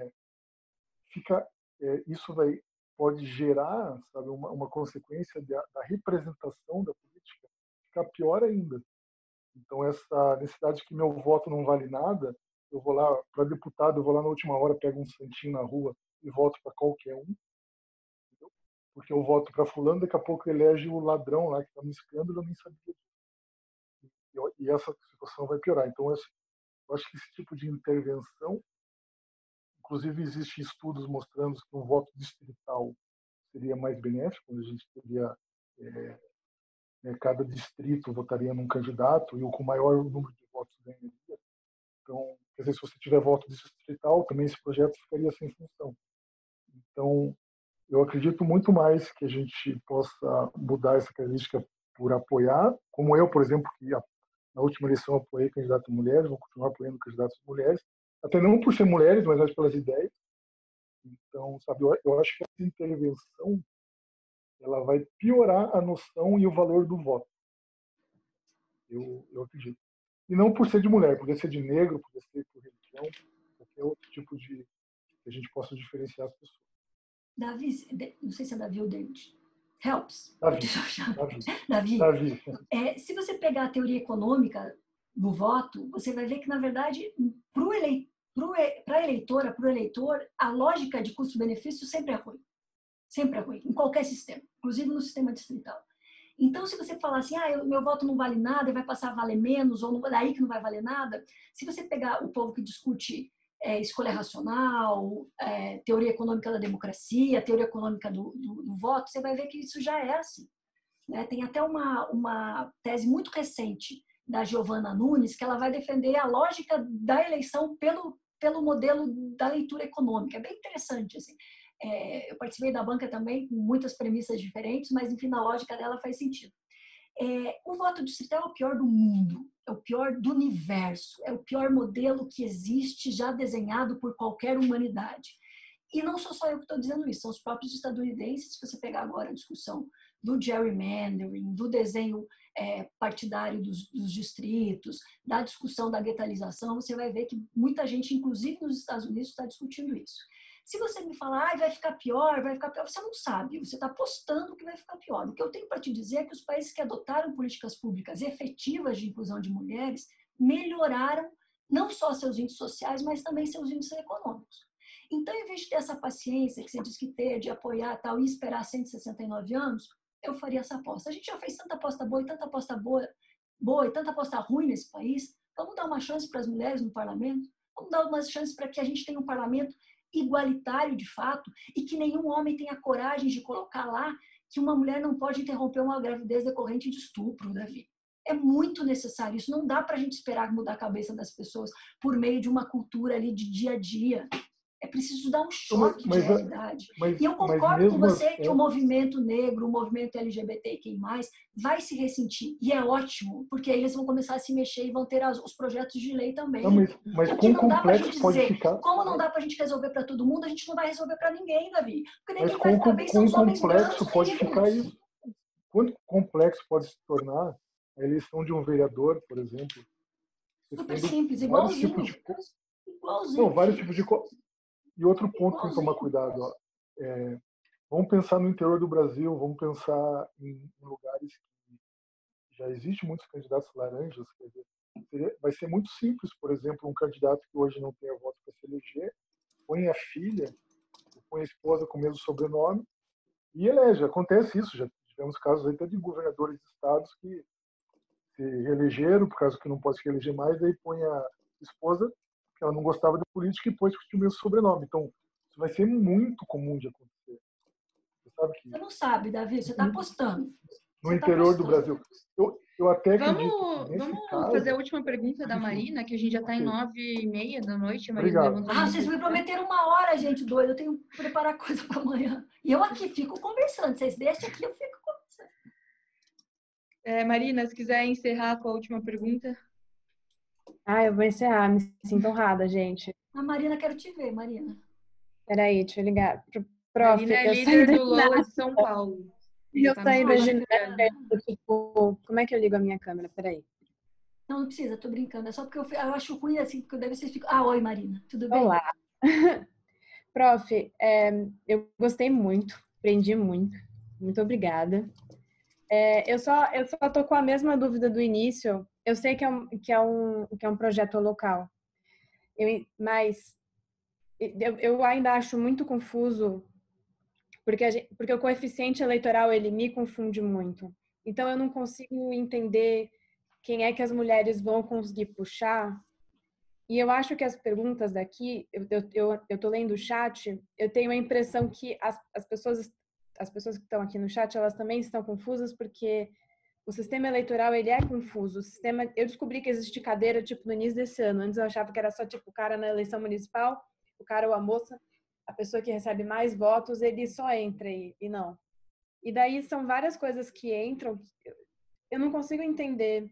isso pode gerar, sabe, uma consequência da representação da política ficar pior ainda. Então, essa necessidade que meu voto não vale nada, eu vou lá, para deputado, eu vou lá na última hora, pego um santinho na rua e voto para qualquer um, entendeu? Porque eu voto para fulano, daqui a pouco elege o ladrão lá que está no escândalo, eu nem sabia disso. E essa situação vai piorar. Então, eu acho que esse tipo de intervenção, inclusive existem estudos mostrando que um voto distrital seria mais benéfico, quando a gente teria cada distrito votaria num candidato e o com maior número de votos ganharia. Então, quer dizer, se você tiver voto distrital, também esse projeto ficaria sem função. Então, eu acredito muito mais que a gente possa mudar essa característica por apoiar, como eu, por exemplo, que na última eleição apoiei candidatos mulheres, vou continuar apoiando candidatos mulheres, até não por ser mulheres, mas mais pelas ideias. Então, sabe, eu acho que essa intervenção ela vai piorar a noção e o valor do voto. Eu acredito. E não por ser de mulher, poder ser de negro, poder ser por religião, qualquer outro tipo de que a gente possa diferenciar as pessoas. Davi, não sei se é Davi ou David. Helps. Davi. Se você pegar a teoria econômica do voto, você vai ver que, na verdade, para a eleitora, para o eleitor, a lógica de custo-benefício sempre é ruim. Sempre é ruim, em qualquer sistema, inclusive no sistema distrital. Então, se você falar assim, meu voto não vale nada e vai passar a valer menos, ou daí que não vai valer nada, se você pegar o povo que discute escolha racional, teoria econômica da democracia, teoria econômica do voto, você vai ver que isso já é assim. Né? Tem até uma tese muito recente da Giovanna Nunes, que ela vai defender a lógica da eleição pelo modelo da leitura econômica. É bem interessante, assim. Eu participei da banca também, com muitas premissas diferentes, mas, enfim, na lógica dela faz sentido. O voto distrital é o pior do mundo, é o pior do universo, é o pior modelo que existe já desenhado por qualquer humanidade. E não sou só eu que estou dizendo isso, são os próprios estadunidenses. Se você pegar agora a discussão do gerrymandering, do desenho partidário dos distritos, da discussão da guetalização, você vai ver que muita gente, inclusive nos Estados Unidos, está discutindo isso. Se você me falar, vai ficar pior, você não sabe, você está apostando que vai ficar pior. O que eu tenho para te dizer é que os países que adotaram políticas públicas efetivas de inclusão de mulheres melhoraram não só seus índices sociais, mas também seus índices econômicos. Então, em vez de ter essa paciência que você diz que ter, de apoiar tal, e esperar 169 anos, eu faria essa aposta. A gente já fez tanta aposta boa e tanta aposta boa e tanta aposta ruim nesse país. Vamos dar uma chance para as mulheres no parlamento? Vamos dar uma chance para que a gente tenha um parlamento igualitário de fato e que nenhum homem tenha coragem de colocar lá que uma mulher não pode interromper uma gravidez decorrente de estupro, Davi. É muito necessário isso. Não dá para a gente esperar mudar a cabeça das pessoas por meio de uma cultura ali de dia a dia. É preciso dar um choque de realidade. E eu concordo com você que o movimento negro, o movimento LGBTQI+, vai se ressentir. E é ótimo, porque aí eles vão começar a se mexer e vão ter os projetos de lei também. Não, mas quão complexo pode ficar? Como não dá para a gente resolver para todo mundo, a gente não vai resolver para ninguém, Davi. Porque mas quão complexo pode ficar isso? Quanto complexo pode se tornar a eleição de um vereador, por exemplo? Super simples, igualzinho. Igualzinho. Não, vários tipos de... E outro ponto que tem que tomar cuidado, ó, vamos pensar no interior do Brasil, vamos pensar em lugares que já existem muitos candidatos laranjas, quer dizer, vai ser muito simples, por exemplo, um candidato que hoje não tenha voto para se eleger, põe a filha, põe a esposa com o mesmo sobrenome e elege. Acontece isso, já tivemos casos até de governadores de estados que se reelegeram por causa que não pode se reeleger mais, daí põe a esposa que ela não gostava de política e pôs o mesmo sobrenome. Então, isso vai ser muito comum de acontecer. Você sabe que... Você não sabe, Davi, você está apostando. No interior do Brasil. Eu até acredito Vamos fazer a última pergunta da Marina, que a gente já está em 9h30 da noite. Obrigado. Vocês me prometeram 1 hora, gente doida. Eu tenho que preparar coisa para amanhã. E eu aqui fico conversando. Vocês deixam aqui, eu fico conversando. Marina, se quiser encerrar com a última pergunta. Eu vou encerrar, me sinto honrada, gente. A Marina, quero te ver, Marina. Peraí, deixa eu ligar pro prof. Marina é líder do Lola de São Paulo. Eu saí da ginástica, tipo, como é que eu ligo a minha câmera? Peraí. Não precisa, tô brincando. É só porque eu acho ruim assim, porque deve ser... oi, Marina, tudo bem? Olá. Prof, eu gostei muito, aprendi muito. Muito obrigada. Eu só tô com a mesma dúvida do início. Eu sei que é um projeto local, mas eu ainda acho muito confuso, porque o coeficiente eleitoral ele me confunde muito. Então eu não consigo entender quem é que as mulheres vão conseguir puxar. E eu acho que as perguntas daqui, eu tô lendo o chat, eu tenho a impressão que as pessoas que estão aqui no chat, elas também estão confusas, porque o sistema eleitoral, ele é confuso. Eu descobri que existe cadeira, tipo, no início desse ano. Antes eu achava que era só, tipo, o cara na eleição municipal, o cara ou a moça, a pessoa que recebe mais votos, ele só entra e não. E daí são várias coisas que entram. Eu não consigo entender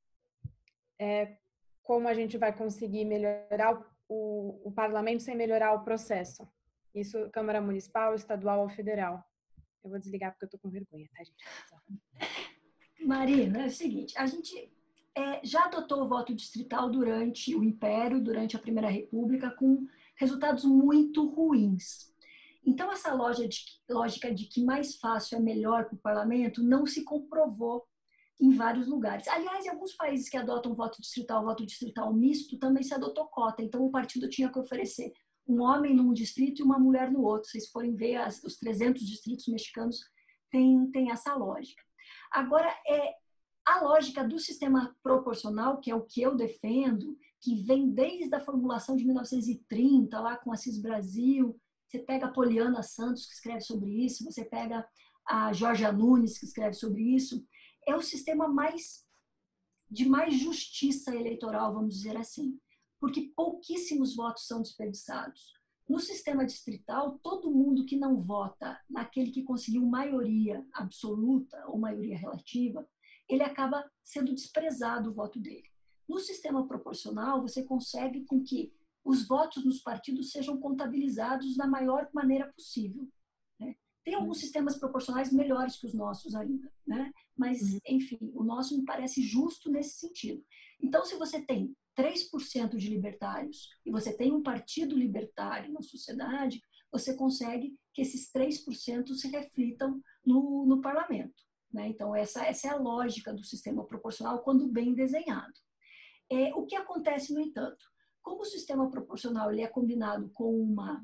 como a gente vai conseguir melhorar o parlamento sem melhorar o processo. Isso, Câmara Municipal, Estadual ou Federal. Eu vou desligar porque eu tô com vergonha, tá, gente? Marina, é o seguinte, a gente já adotou o voto distrital durante o Império, durante a Primeira República, com resultados muito ruins. Então, essa lógica de que mais fácil é melhor para o parlamento não se comprovou em vários lugares. Aliás, em alguns países que adotam voto distrital misto, também se adotou cota. Então, o partido tinha que oferecer um homem num distrito e uma mulher no outro. Se vocês forem ver os 300 distritos mexicanos, tem essa lógica. Agora, a lógica do sistema proporcional, que é o que eu defendo, que vem desde a formulação de 1930, lá com Assis Brasil, você pega a Poliana Santos, que escreve sobre isso, você pega a Georgia Nunes, que escreve sobre isso, é o sistema de mais justiça eleitoral, vamos dizer assim, porque pouquíssimos votos são desperdiçados. No sistema distrital, todo mundo que não vota naquele que conseguiu maioria absoluta ou maioria relativa, ele acaba sendo desprezado o voto dele. No sistema proporcional, você consegue com que os votos nos partidos sejam contabilizados da maior maneira possível. Né? Tem alguns sistemas proporcionais melhores que os nossos ainda, né? mas, enfim, o nosso me parece justo nesse sentido. Então, se você tem 3% de libertários e você tem um partido libertário na sociedade, você consegue que esses 3% se reflitam no parlamento, né? Então, essa é a lógica do sistema proporcional quando bem desenhado. O que acontece, no entanto? Como o sistema proporcional ele é combinado com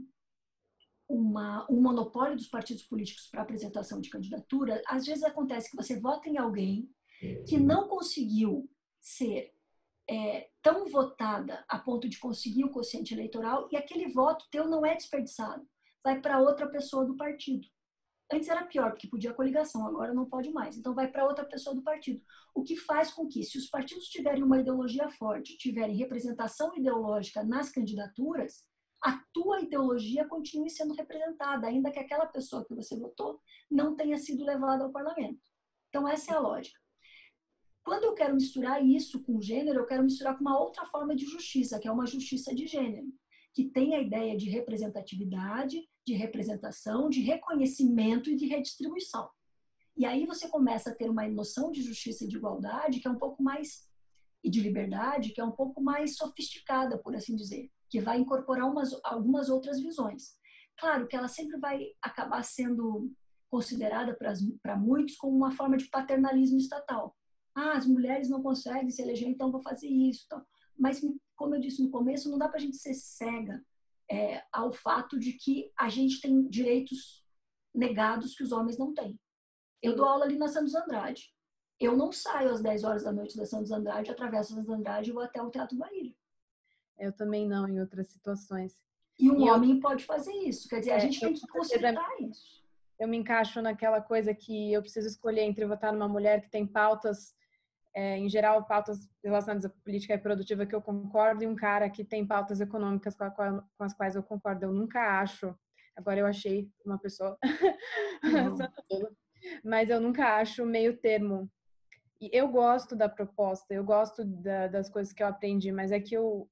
um monopólio dos partidos políticos para apresentação de candidatura, às vezes acontece que você vota em alguém que não conseguiu ser tão votada a ponto de conseguir o quociente eleitoral e aquele voto teu não é desperdiçado, vai para outra pessoa do partido. Antes era pior, porque podia coligação, agora não pode mais. Então vai para outra pessoa do partido. O que faz com que, se os partidos tiverem uma ideologia forte, tiverem representação ideológica nas candidaturas, a tua ideologia continue sendo representada, ainda que aquela pessoa que você votou não tenha sido levada ao parlamento. Então essa é a lógica. Quando eu quero misturar isso com gênero, eu quero misturar com uma outra forma de justiça, que é uma justiça de gênero, que tem a ideia de representatividade, de representação, de reconhecimento e de redistribuição. E aí você começa a ter uma noção de justiça e de igualdade que é um pouco mais, e de liberdade, que é um pouco mais sofisticada, por assim dizer, que vai incorporar algumas outras visões. Claro que ela sempre vai acabar sendo considerada para muitos como uma forma de paternalismo estatal. As mulheres não conseguem se eleger, então vou fazer isso. Então. Mas, como eu disse no começo, não dá para a gente ser cega ao fato de que a gente tem direitos negados que os homens não têm. Eu dou aula ali na Santos Andrade. Eu não saio às 10 horas da noite da Santos Andrade, atravesso a Santos Andrade e vou até o Teatro Bahia. Eu também não, em outras situações. E um homem pode fazer isso. Quer dizer, a gente tem que consertar isso. Eu me encaixo naquela coisa que eu preciso escolher entre votar numa mulher que tem pautas, em geral, pautas relacionadas à política reprodutiva que eu concordo, e um cara que tem pautas econômicas com as quais eu concordo. Eu nunca acho, agora eu achei uma pessoa, mas eu nunca acho meio termo. E eu gosto da proposta, eu gosto das coisas que eu aprendi, mas é que eu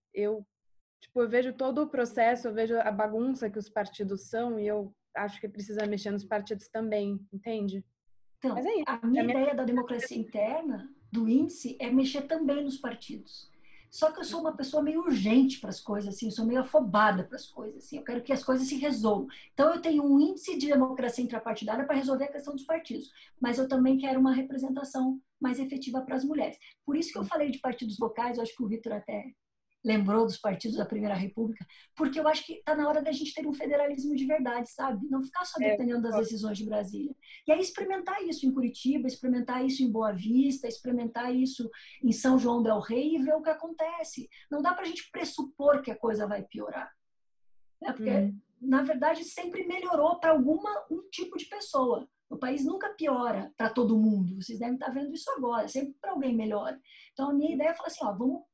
vejo todo o processo, eu vejo a bagunça que os partidos são e eu acho que precisa mexer nos partidos também, entende? Então, mas é isso. A minha ideia da democracia interna, do índice, é mexer também nos partidos. Só que eu sou uma pessoa meio urgente para as coisas, assim, eu sou meio afobada para as coisas, assim, eu quero que as coisas se resolvam. Então, eu tenho um índice de democracia intrapartidária para resolver a questão dos partidos, mas eu também quero uma representação mais efetiva para as mulheres. Por isso que eu falei de partidos locais, eu acho que o Vitor até lembrou dos partidos da Primeira República, porque eu acho que está na hora da gente ter um federalismo de verdade, sabe? Não ficar só dependendo das decisões de Brasília. E aí experimentar isso em Curitiba, experimentar isso em Boa Vista, experimentar isso em São João del Rei e ver o que acontece. Não dá para a gente pressupor que a coisa vai piorar. Né? Porque, na verdade, sempre melhorou para um tipo de pessoa. O país nunca piora para todo mundo. Vocês devem estar vendo isso agora. Sempre para alguém melhora. Então, a minha ideia é falar assim,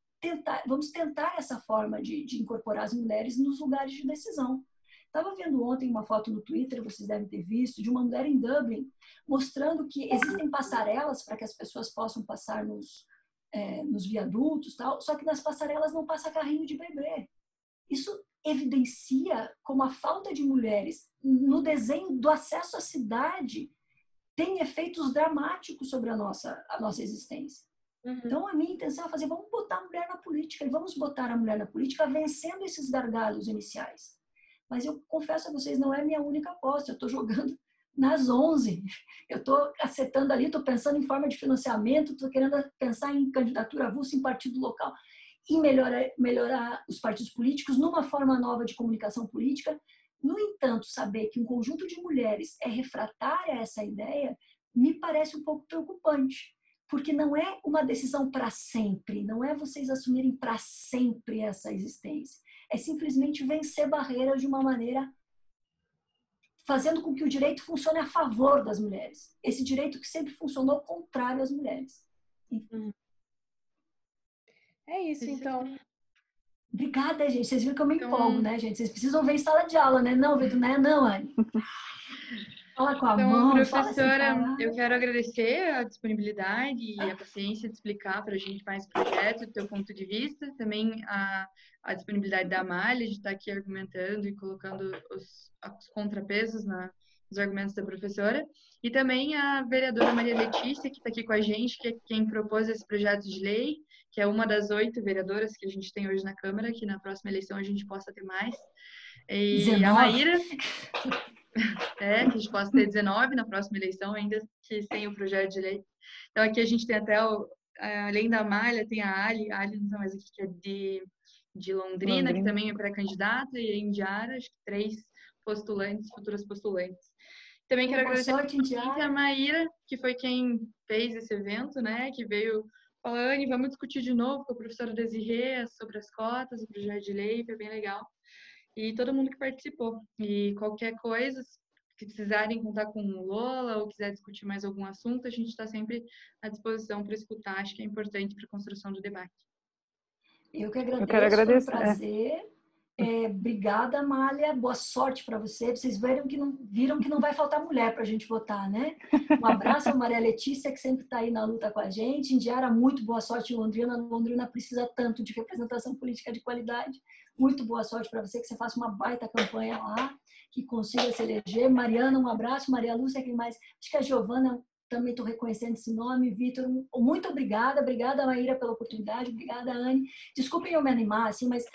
vamos tentar essa forma de incorporar as mulheres nos lugares de decisão. Estava vendo ontem uma foto no Twitter, vocês devem ter visto, de uma mulher em Dublin, mostrando que existem passarelas para que as pessoas possam passar nos viadutos, tal, só que nas passarelas não passa carrinho de bebê. Isso evidencia como a falta de mulheres no desenho do acesso à cidade tem efeitos dramáticos sobre a nossa existência. Então, a minha intenção é vamos botar a mulher na política, e vamos botar a mulher na política vencendo esses gargalos iniciais. Mas eu confesso a vocês, não é minha única aposta, eu estou jogando nas 11. Eu estou acertando ali, estou pensando em forma de financiamento, estou querendo pensar em candidatura avulsa em partido local, e melhorar os partidos políticos numa forma nova de comunicação política. No entanto, saber que um conjunto de mulheres é refratária a essa ideia me parece um pouco preocupante. Porque não é uma decisão para sempre, não é vocês assumirem para sempre essa existência. É simplesmente vencer barreiras de uma maneira fazendo com que o direito funcione a favor das mulheres. Esse direito que sempre funcionou contrário às mulheres. É isso, então. Obrigada, gente. Vocês viram que eu me empolgo, né, gente? Vocês precisam ver em sala de aula, né? Não, Vitor, né? Não, Anne. Fala com a mão, professora, eu quero agradecer a disponibilidade e a paciência de explicar para a gente mais o projeto, do teu ponto de vista, também a disponibilidade da Amália de estar aqui argumentando e colocando os contrapesos os argumentos da professora, e também a vereadora Maria Letícia, que está aqui com a gente, que é quem propôs esse projeto de lei, que é uma das 8 vereadoras que a gente tem hoje na Câmara, que na próxima eleição a gente possa ter mais. E 19. a Maíra, que a gente possa ter 19 na próxima eleição, ainda que sem o projeto de lei. Então aqui a gente tem até, além da Amália, tem a Ali não está mais aqui, que é de Londrina, que também é pré-candidata, e a Indiara, acho que 3 postulantes, futuras postulantes. Também quero agradecer a Maíra, que foi quem fez esse evento, né? Que veio falar, Anne, vamos discutir de novo com a professora Desirê sobre as cotas, o projeto de lei, foi bem legal. E todo mundo que participou. E qualquer coisa, que precisarem contar com o Lola ou quiser discutir mais algum assunto, a gente está sempre à disposição para escutar. Acho que é importante para a construção do debate. Eu que agradeço, foi um prazer. Obrigada, Amália. Boa sorte para você. Vocês viram que não vai faltar mulher para a gente votar, né? Um abraço a Maria Letícia, que sempre está aí na luta com a gente. Indiara, muito boa sorte em Londrina. Londrina precisa tanto de representação política de qualidade. Muito boa sorte para você, que você faça uma baita campanha lá, que consiga se eleger. Mariana, um abraço. Maria Lúcia, quem mais? Acho que a Giovana, também estou reconhecendo esse nome. Vitor, muito obrigada. Obrigada, Maíra, pela oportunidade. Obrigada, Anne. Desculpem eu me animar, assim, mas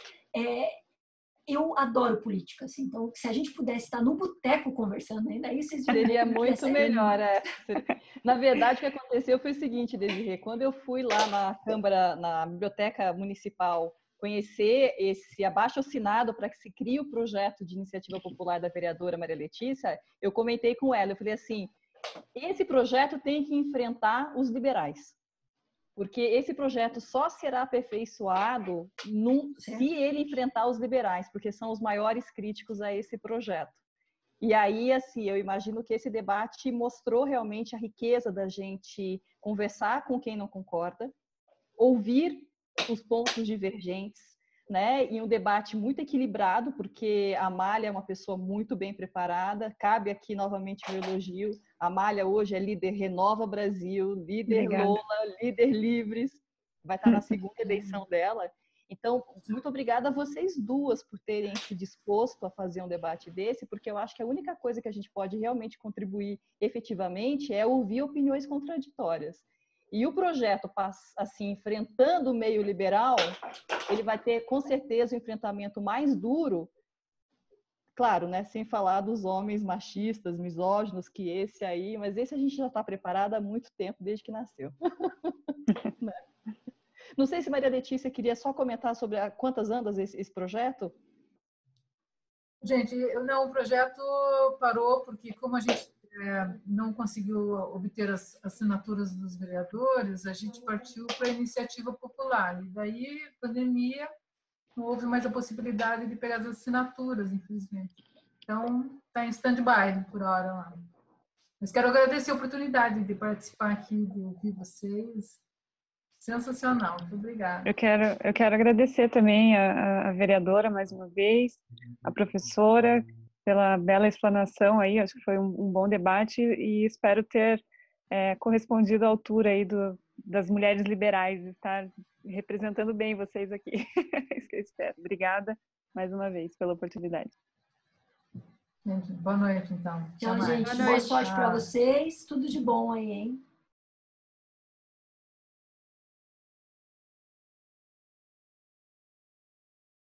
eu adoro política, assim, então se a gente pudesse estar no boteco conversando ainda, aí vocês seria muito melhor. Na verdade, o que aconteceu foi o seguinte, Desirê, quando eu fui lá na Câmara, na Biblioteca Municipal, conhecer esse abaixo-assinado para que se crie o projeto de iniciativa popular da vereadora Maria Letícia, eu comentei com ela, eu falei assim, esse projeto tem que enfrentar os liberais. Porque esse projeto só será aperfeiçoado se ele enfrentar os liberais, porque são os maiores críticos a esse projeto. E aí, assim, eu imagino que esse debate mostrou realmente a riqueza da gente conversar com quem não concorda, ouvir os pontos divergentes, né? E um debate muito equilibrado, porque a Amália é uma pessoa muito bem preparada. Cabe aqui novamente o elogio. A Amália hoje é líder Renova Brasil, líder Lola, líder Livres, vai estar na segunda eleição dela. Então, muito obrigada a vocês duas por terem se disposto a fazer um debate desse, porque eu acho que a única coisa que a gente pode realmente contribuir efetivamente é ouvir opiniões contraditórias. E o projeto, assim, enfrentando o meio liberal, ele vai ter, com certeza, um enfrentamento mais duro, claro, né, sem falar dos homens machistas, misóginos, que esse aí, mas esse a gente já está preparado há muito tempo, desde que nasceu. Não sei se Maria Letícia queria só comentar sobre quantas andas esse projeto. Gente, não, o projeto parou porque como a gente não conseguiu obter as assinaturas dos vereadores, a gente partiu para a iniciativa popular. E daí, pandemia, não houve mais a possibilidade de pegar as assinaturas, infelizmente. Então, está em stand-by por hora lá. Mas quero agradecer a oportunidade de participar aqui, de ouvir vocês. Sensacional, muito obrigada. Eu quero agradecer também a vereadora, mais uma vez, a professora, pela bela explanação aí, acho que foi um bom debate e espero ter correspondido à altura aí das mulheres liberais, estar representando bem vocês aqui. É isso que eu espero. Obrigada mais uma vez pela oportunidade. Gente, boa noite, então. Tchau, gente. Boa sorte para vocês. Tudo de bom aí, hein?